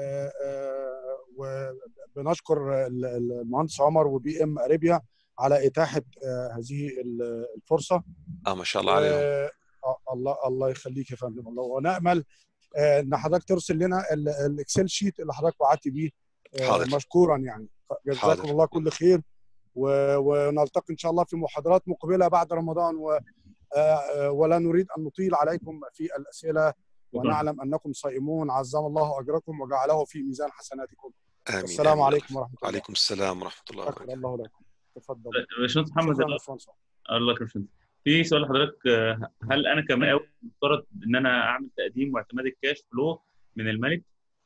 وبنشكر المهندس عمر وبي ام اريبيا على إتاحة هذه الفرصة. اه ما شاء الله عليهم. الله الله يخليك يا فندم. الله ونأمل ان حضرتك ترسل لنا الاكسل شيت اللي حضرتك وعدت بيه. حاضر. مشكورا يعني. جزاكم الله كل خير، ونلتقي ان شاء الله في محاضرات مقبله بعد رمضان، و ولا نريد ان نطيل عليكم في الاسئله، ونعلم انكم صائمون. عظم الله اجركم وجعله في ميزان حسناتكم. امين. السلام عليكم ورحمه الله. وعليكم السلام ورحمه الله وبركاته. شكرا الله لكم. تفضل. باشمهندس محمد الله يكرمك. في سؤال لحضرتك، هل انا كمقاول مفترض ان انا اعمل تقديم واعتماد الكاش فلو من المالك؟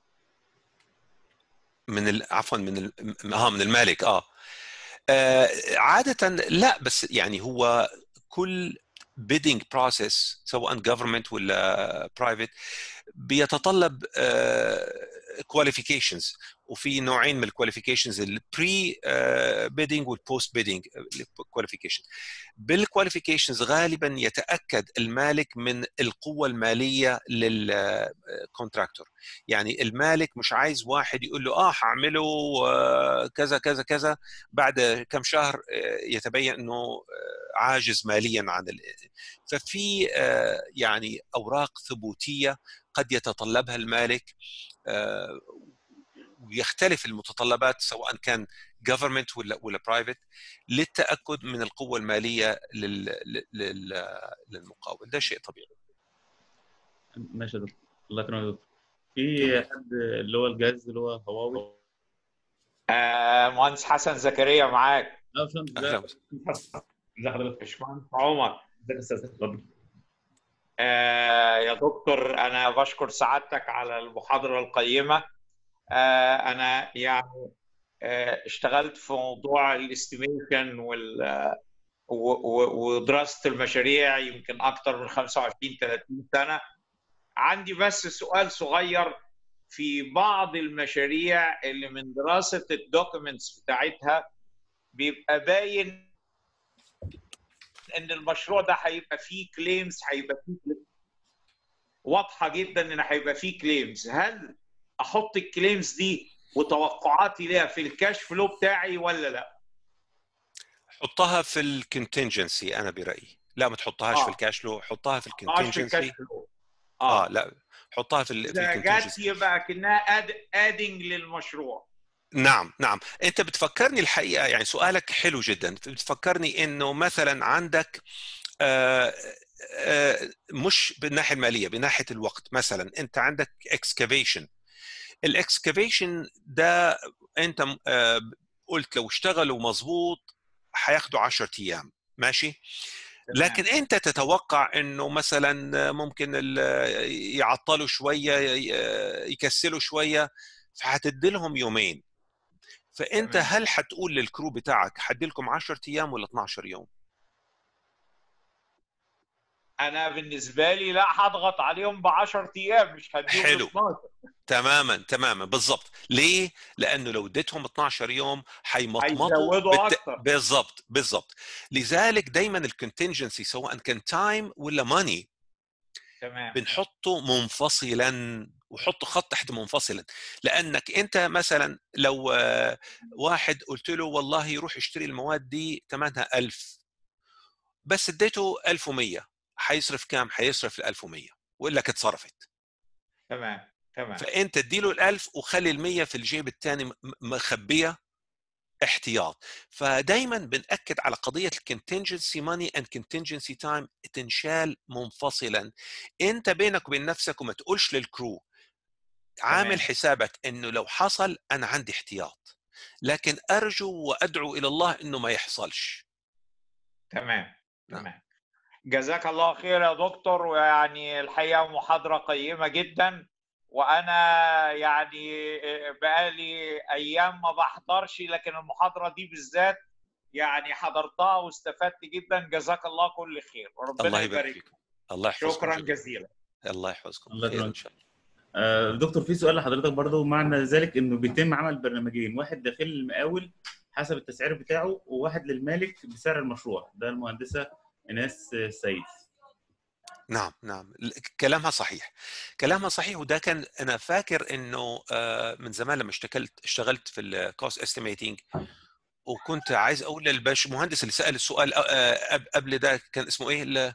من ال... عفوا من ال... اه من المالك. اه, آه عاده لا، بس يعني هو كل bidding process سواء government ولا private بيتطلب qualifications، وفي نوعين من الكواليفيكيشنز، البري بيدنج والبوست بيدنج كواليفيكيشن. بالكواليفيكيشنز غالبا يتاكد المالك من القوه الماليه للكونتراكتور، يعني المالك مش عايز واحد يقول له اه هعمله كذا كذا كذا بعد كم شهر يتبين انه عاجز ماليا عن ال... ففي يعني اوراق ثبوتيه قد يتطلبها المالك، ويختلف المتطلبات سواء كان government ولا ولا private للتاكد من القوه الماليه لل... لل... للمقاول. ده شيء طبيعي. ماشي يا دكتور. الله يكرمك يا دكتور. في حد اللي هو الجهاز اللي هو هواوي. آه مهندس حسن زكريا معاك. لا باشمهندس. ازي حضرتك؟ باشمهندس عمر. ازيك يا استاذ؟ اتفضل. آه يا دكتور انا بشكر سعادتك على المحاضره القيمه. آه انا يعني آه اشتغلت في موضوع الاستيميشن وال ودراسه المشاريع يمكن اكثر من خمسة وعشرين ثلاثين سنه. عندي بس سؤال صغير، في بعض المشاريع اللي من دراسه الدوكيومنتس بتاعتها بيبقى باين ان المشروع ده هيبقى فيه كليمز، هيبقى فيه واضحه جدا ان هيبقى فيه كليمز. هل احط الكليمز دي وتوقعاتي ليها في الكاش فلو بتاعي ولا لا؟ حطها في الكونتنجنسي انا برايي. لا ما تحطهاش آه. في الكاش فلو، حطها في الكونتنجنسي. اه, آه لا حطها في الكونتنجنسي. يبقى كأنها ادنج للمشروع. نعم نعم. انت بتفكرني الحقيقه، يعني سؤالك حلو جدا، بتفكرني انه مثلا عندك آآ آآ مش بالناحيه الماليه، بناحيه الوقت. مثلا انت عندك اكسكافيشن. الاكسكافيشن ده انت قلت لو اشتغلوا مظبوط هياخدوا عشرة ايام، ماشي؟ لكن انت تتوقع انه مثلا ممكن يعطلوا شويه، يكسلوا شويه، فهتدي لهم يومين. فانت تمام. هل هتقول للكرو بتاعك هدي لكم عشرة ايام ولا اثناشر يوم؟ انا بالنسبه لي لا، هضغط عليهم ب عشرة ايام، مش هديهم حلو. اتناشر. تماما تماما بالضبط. ليه؟ لانه لو اديتهم اتناشر يوم حيمطمطوا هيزودوا بالت... اكتر. بالضبط بالضبط. لذلك دايما الكونتنجنسي سواء كان تايم ولا ماني تمام. بنحطه منفصلا، وحطه خط تحت منفصلا. لانك انت مثلا لو واحد قلت له والله يروح يشتري المواد دي ثمنها ألف، بس اديته ألف ومية، حيصرف كام؟ حيصرف ال ألف ومية وإلا اتصرفت. تمام تمام. فانت اديله الألف وخلي المية في الجيب الثاني مخبيه احتياط. فدايما بنأكد على قضية الكونتنجنسي ماني اند كونتنجنسي تايم تنشال منفصلا. انت بينك وبين نفسك وما تقولش للكرو، عامل تمام. حسابك انه لو حصل انا عندي احتياط، لكن ارجو وادعو الى الله انه ما يحصلش. تمام نعم. تمام. جزاك الله خير يا دكتور، ويعني الحقيقه محاضره قيمه جدا، وانا يعني بقالي ايام ما بحضرش، لكن المحاضره دي بالذات يعني حضرتها واستفدت جدا. جزاك الله كل خير وربنا الله يبارك يبارك. فيكم. الله يحفظكم شكرا جميعا. جزيلا. الله يحفظكم. الله خير يكرمك. ان شاء الله. آه، دكتور في سؤال لحضرتك برضو، معنى ذلك انه بيتم عمل برنامجين، واحد داخل المقاول حسب التسعير بتاعه، وواحد للمالك بسعر المشروع، ده المهندسه ايناس السيد. نعم نعم كلامها صحيح، كلامها صحيح. وده كان انا فاكر انه من زمان لما اشتغلت اشتغلت في الكوست استيميتنج، وكنت عايز اقول للباش مهندس اللي سال السؤال قبل ده كان اسمه ايه اللي,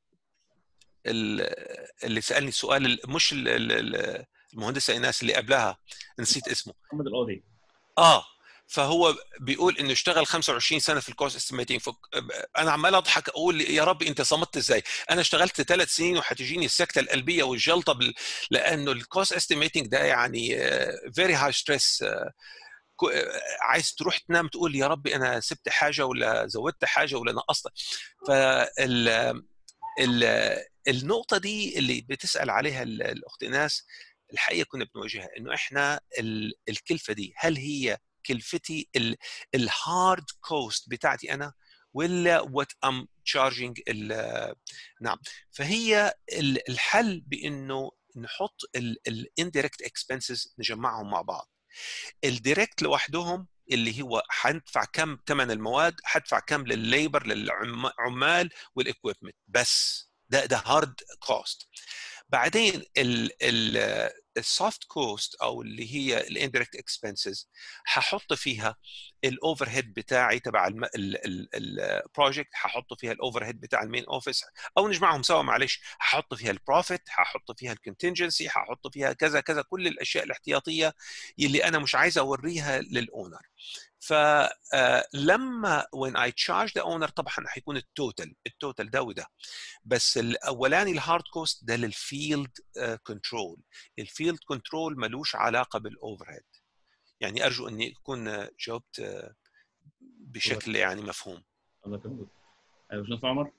اللي سالني السؤال، مش المهندسه ايناس اللي قبلها، نسيت اسمه. محمد القاضي. اه فهو بيقول انه اشتغل خمسة وعشرين سنه في الكوست استيميتنج. انا عمال اضحك اقول يا رب انت صمت ازاي؟ انا اشتغلت ثلاث سنين وهتجيني السكته القلبيه والجلطه بال... لانه الكوست استيميتنج ده يعني فيري هاي ستريس. عايز تروح تنام تقول يا رب انا سبت حاجه ولا زودت حاجه ولا نقصت. فال ال... النقطه دي اللي بتسال عليها الاخت ايناس، الحقيقه كنا بنواجهها انه احنا الكلفه دي هل هي كلفتي الهارد كوست بتاعتي انا ولا وات ام تشارجينج. نعم. فهي الحل بانه نحط الانديركت اكسبنسز نجمعهم مع بعض. الديركت لوحدهم اللي هو حندفع كم ثمن المواد، حدفع كم للليبر للعمال والاكويبمنت، بس ده ده هارد كوست. بعدين السوفت كوست او اللي هي الانديركت اكسبنسز هحط فيها الاوفر هيد بتاعي تبع البروجكت، هحط فيها الاوفر هيد بتاع المين اوفيس، او نجمعهم سوا معلش، هحط فيها البروفيت، هحط فيها الكونتنجنسي، هحط فيها كذا كذا، كل الاشياء الاحتياطيه اللي انا مش عايز اوريها للاونر. فلما when I charge the owner طبعا هيكون التوتال التوتال ده وده، بس الاولاني الهارد كوست ده للفيلد كنترول. الفيلد كنترول ملوش علاقه بالاوفر هيد. يعني ارجو اني اكون جاوبت بشكل يعني مفهوم. الله يكرمك. ايوه باشمهندس عمر.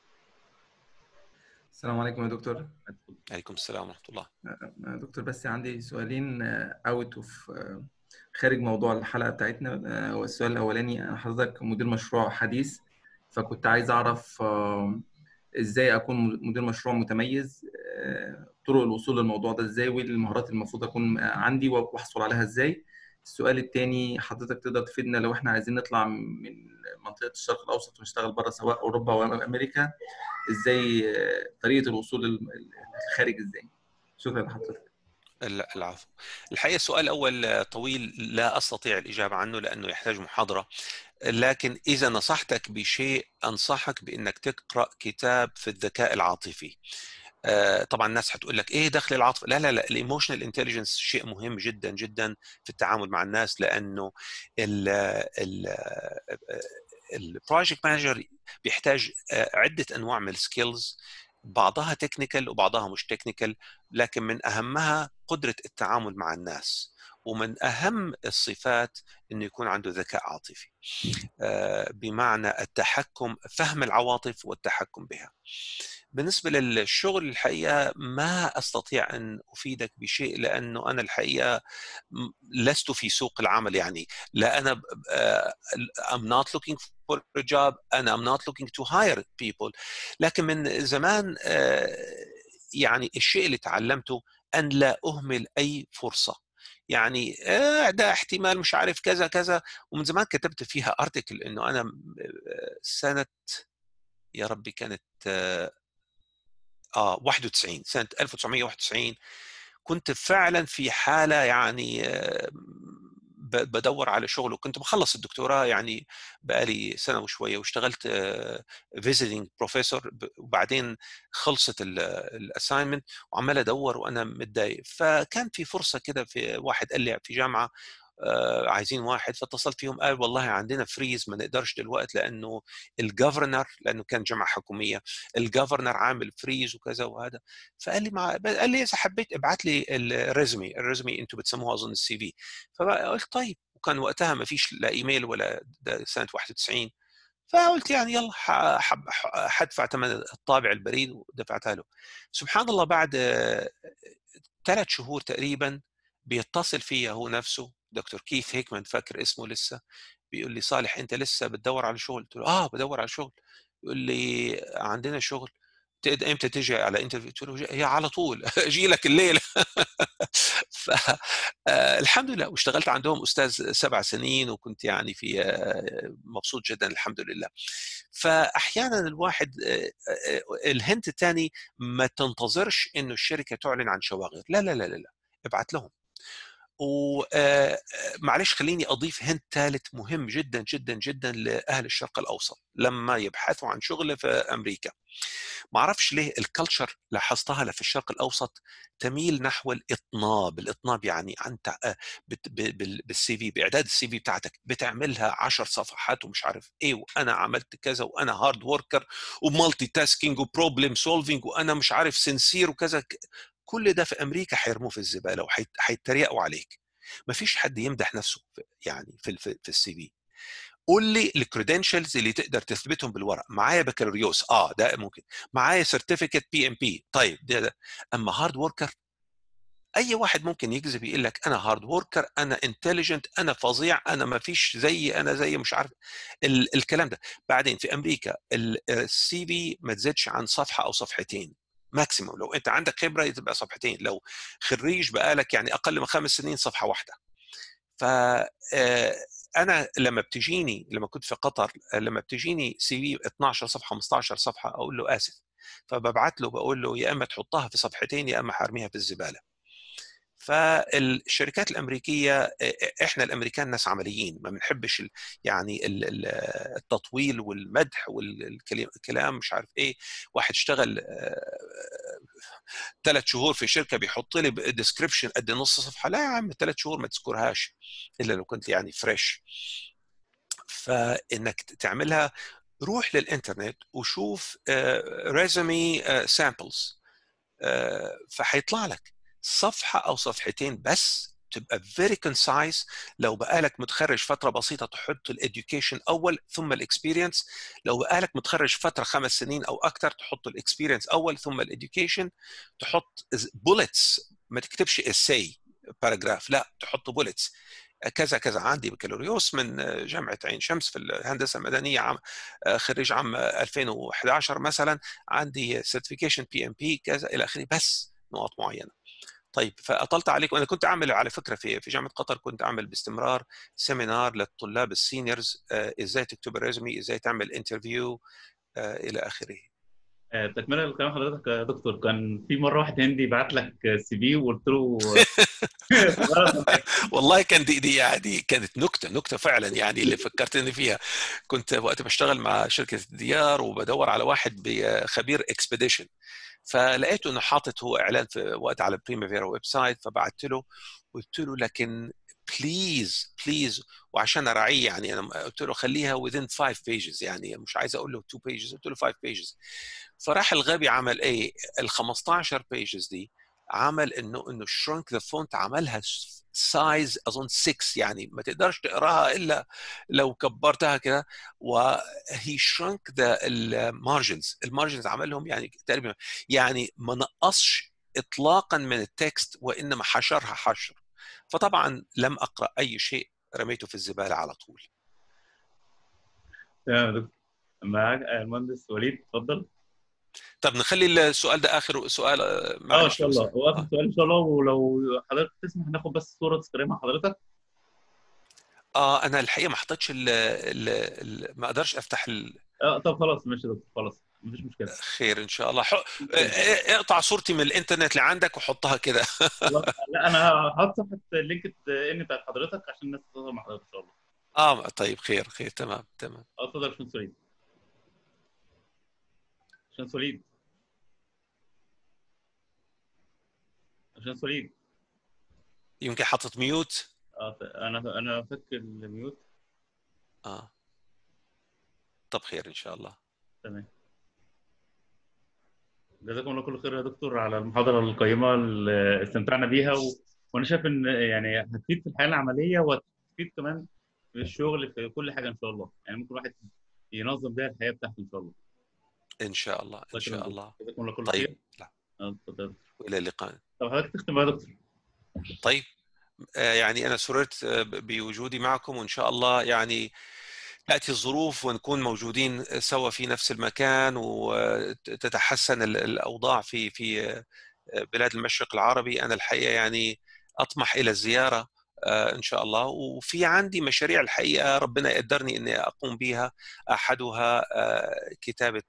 السلام عليكم يا دكتور. عليكم السلام ورحمه الله. دكتور بس عندي سؤالين اوت اوف خارج موضوع الحلقه بتاعتنا. والسؤال الاولاني، حضرتك مدير مشروع حديث، فكنت عايز اعرف ازاي اكون مدير مشروع متميز، طرق الوصول للموضوع ده ازاي، وايه المهارات المفروض اكون عندي واحصل عليها ازاي. السؤال الثاني، حضرتك تقدر تفيدنا لو احنا عايزين نطلع من منطقه الشرق الاوسط ونشتغل بره سواء اوروبا او امريكا، ازاي طريقه الوصول للخارج ازاي؟ شكرا لحضرتك. العفو. الحقيقه السؤال الاول طويل لا استطيع الاجابه عنه لانه يحتاج محاضره، لكن اذا نصحتك بشيء انصحك بانك تقرا كتاب في الذكاء العاطفي. طبعا الناس هتقول لك ايه دخل العاطفه؟ لا لا لا، الايموشنال انتليجنس شيء مهم جدا جدا في التعامل مع الناس، لانه ال ال البروجكت مانجر بيحتاج عده انواع من السكيلز، بعضها تكنيكال وبعضها مش تكنيكال، لكن من اهمها قدره التعامل مع الناس، ومن اهم الصفات انه يكون عنده ذكاء عاطفي، بمعنى التحكم، فهم العواطف والتحكم بها. بالنسبة للشغل الحقيقة ما أستطيع أن أفيدك بشيء، لأنه أنا الحقيقة لست في سوق العمل. يعني لا أنا uh, I'm not looking for a job and I'm not looking to hire people. لكن من زمان uh, يعني الشيء اللي تعلمته أن لا أهمل أي فرصة. يعني آه ده احتمال مش عارف كذا كذا. ومن زمان كتبت فيها ارتكل انه انا سنة يا ربي كانت اه واحد وتسعين، سنة ألف وتسعمية وواحد وتسعين كنت فعلا في حالة يعني آه بدور على شغل، وكنت بخلص الدكتوراه يعني بقالي سنة وشوية، واشتغلت فيزيتنج بروفيسور، وبعدين خلصت الاساينمنت وعمال ادور وانا متضايق. فكان في فرصة كده، في واحد قال لي في جامعة عايزين واحد، فاتصلت فيهم قال والله عندنا فريز ما نقدرش دلوقتي لانه الجفرنر، لانه كان جامعه حكوميه، الجفرنر عامل فريز وكذا وهذا. فقال لي مع... قال لي اذا حبيت ابعت لي الريزمي، الريزمي انتم بتسموها اظن السي في. فقلت طيب، وكان وقتها ما فيش لا ايميل ولا، ده سنه واحد وتسعين. فقلت يعني يلا حدفع ثمن الطابع البريد، ودفعتها له. سبحان الله بعد ثلاث شهور تقريبا بيتصل فيا هو نفسه دكتور كيث هيكمان، فاكر اسمه لسه، بيقول لي صالح انت لسه بتدور على شغل؟ قلت له اه بدور على شغل. يقول لي عندنا شغل، امتى تيجي على انترفيو؟ قلت له هي على طول اجي لك الليله. فالحمد لله، واشتغلت عندهم استاذ سبع سنين، وكنت يعني في مبسوط جدا الحمد لله. فاحيانا الواحد الهنت الثاني ما تنتظرش انه الشركه تعلن عن شواغر، لا لا لا لا, لا. ابعت لهم. ومعلش خليني أضيف هنت ثالث مهم جدا جدا جدا لأهل الشرق الأوسط لما يبحثوا عن شغل في أمريكا. ما أعرفش ليه الكالتشر لاحظتها في الشرق الأوسط تميل نحو الإطناب. الإطناب يعني أنت بالسي في، بإعداد السي في بتاعتك بتعملها عشر صفحات ومش عارف إيه، وأنا عملت كذا، وأنا هارد وركر ومالتي تاسكينج وبروبلم سولفينج، وأنا مش عارف سنسير وكذا. كل ده في امريكا حيرموه في الزباله وحيتريقوا عليك. ما فيش حد يمدح نفسه يعني في في, في السي في. قول لي الكريدنشلز اللي تقدر تثبتهم بالورق. معايا بكالوريوس، اه ده ممكن. معايا سيرتيفيكت بي ام بي، طيب ده, ده اما هارد وركر، اي واحد ممكن يكذب يقول لك انا هارد وركر، انا انتليجنت، انا فظيع، انا ما فيش زي، انا زي مش عارف ال الكلام ده. بعدين في امريكا السي في ما تزيدش عن صفحه او صفحتين ماكسيموم. لو انت عندك خبره تبقى صفحتين، لو خريج بقالك يعني اقل من خمس سنين صفحه واحده. ف انا لما بتجيني، لما كنت في قطر، لما بتجيني سي في اثناشر صفحه خمستاشر صفحه، اقول له اسف، فببعت له بقول له يا اما تحطها في صفحتين يا اما حارميها في الزباله. فالشركات الامريكيه، احنا الامريكان ناس عمليين، ما بنحبش يعني التطويل والمدح والكلام مش عارف ايه. واحد اشتغل ثلاث شهور في شركه بيحط لي ديسكريبشن قد نص صفحه، لا يا عم ثلاث شهور ما تذكرهاش الا لو كنت يعني فريش. فانك تعملها، روح للانترنت وشوف ريزومي سامبلز، فهيطلع لك صفحه او صفحتين بس، تبقى very concise. لو بقالك متخرج فتره بسيطه تحط الاديوكيشن اول ثم الاكسبيرينس. لو بقالك متخرج فتره خمس سنين او اكثر تحط الاكسبيرينس اول ثم الاديوكيشن. تحط بولتس، ما تكتبش اساي باراجراف، لا تحط بولتس كذا كذا. عندي بكالوريوس من جامعه عين شمس في الهندسه المدنيه، عام خريج عام ألفين وأحد عشر مثلا، عندي سيرتيفيكيشن بي ام بي كذا الى اخره، بس نقط معينه. طيب فاطلت عليكم. انا كنت اعمل على فكره في في جامعه قطر، كنت اعمل باستمرار سيمينار للطلاب السينيورز، ازاي تكتب الريزومي، ازاي تعمل انترفيو الى اخره. تكمله لكلام حضرتك يا دكتور، كان في مره واحد هندي بعت لك سي في وقلت له والله كان دي دي يعني كانت نكته نكته فعلا يعني اللي فكرتني فيها. كنت وقت بشتغل مع شركه الديار وبدور على واحد خبير اكسبيديشن، فلقيته انه حاطط هو اعلان في وقت على بريمافيرا ويب سايت، فبعت له قلت له لكن بليز بليز، وعشان اراعيه يعني انا قلت له خليها within five pages، يعني مش عايز اقول له two pages، قلت له five pages. فراح الغبي عمل ايه؟ ال خمستاشر pages دي عمل انه انه شرنك ذا فونت، عملها سايز اظن ستة، يعني ما تقدرش تقراها الا لو كبرتها كده. وهي شرنك ذا المارجنز، المارجنز عملهم يعني تقريبا، يعني ما نقصش اطلاقا من التكست، وانما حشرها حشر. فطبعا لم اقرا اي شيء، رميته في الزباله على طول. تمام يا دكتور. معاك المهندس وليد، اتفضل. طب نخلي السؤال ده اخر سؤال. اه ان معلش شاء لو الله، سمحت. هو اخر آه. سؤال ان شاء الله، ولو حضرتك تسمح ناخد بس صوره تذكاريه مع حضرتك. اه انا الحقيقه ما حطيتش ال ال ما اقدرش افتح ال... اه طب خلاص ماشي يا دكتور، خلاص مفيش مشكله. خير ان شاء الله. حق... اقطع صورتي من الانترنت اللي عندك وحطها كده. خلاص. لا انا هحط صفحه لينكد ان بتاعت حضرتك عشان الناس تتواصل مع حضرتك ان شاء الله. اه طيب، خير خير، تمام تمام. اه اتفضل يا باشمهندس وليد. باشمهندس وليد. باشمهندس وليد. يمكن حاطط ميوت. اه انا انا فك الميوت. اه طب خير ان شاء الله. تمام. جزاكم الله كل خير يا دكتور على المحاضره القيمه اللي استمتعنا بيها، و... وانا شايف ان يعني هتفيد في الحياه العمليه، وهتفيد كمان في الشغل، في كل حاجه ان شاء الله. يعني ممكن الواحد ينظم بيها الحياه بتاعته ان شاء الله. ان شاء الله ان شاء الله. جزاكم الله كل طيب. خير. لا. اه اتفضل. والى اللقاء. طب حضرتك تختم بقى يا دكتور. طيب آه يعني انا سررت آه بوجودي معكم، وان شاء الله يعني تأتي الظروف ونكون موجودين سوا في نفس المكان، وتتحسن الأوضاع في في بلاد المشرق العربي. أنا الحقيقة يعني أطمح إلى الزيارة إن شاء الله، وفي عندي مشاريع الحقيقة ربنا يقدرني أني أقوم بها. أحدها كتابة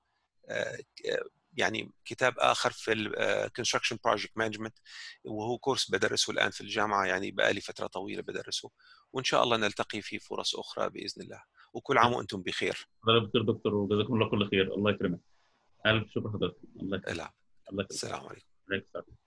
يعني كتاب آخر في ال Construction Project Management، وهو كورس بدرسه الآن في الجامعة، يعني بقالي فترة طويلة بدرسه، وإن شاء الله نلتقي في فرص أخرى بإذن الله. وكل عام وأنتم بخير. الله بخير دكتور، وجزاكم الله كل خير. الله يكرمك. ألف شكر حضرتك. الله يكرمك. لا. الله يكرمك. السلام عليكم. عليكم السلام.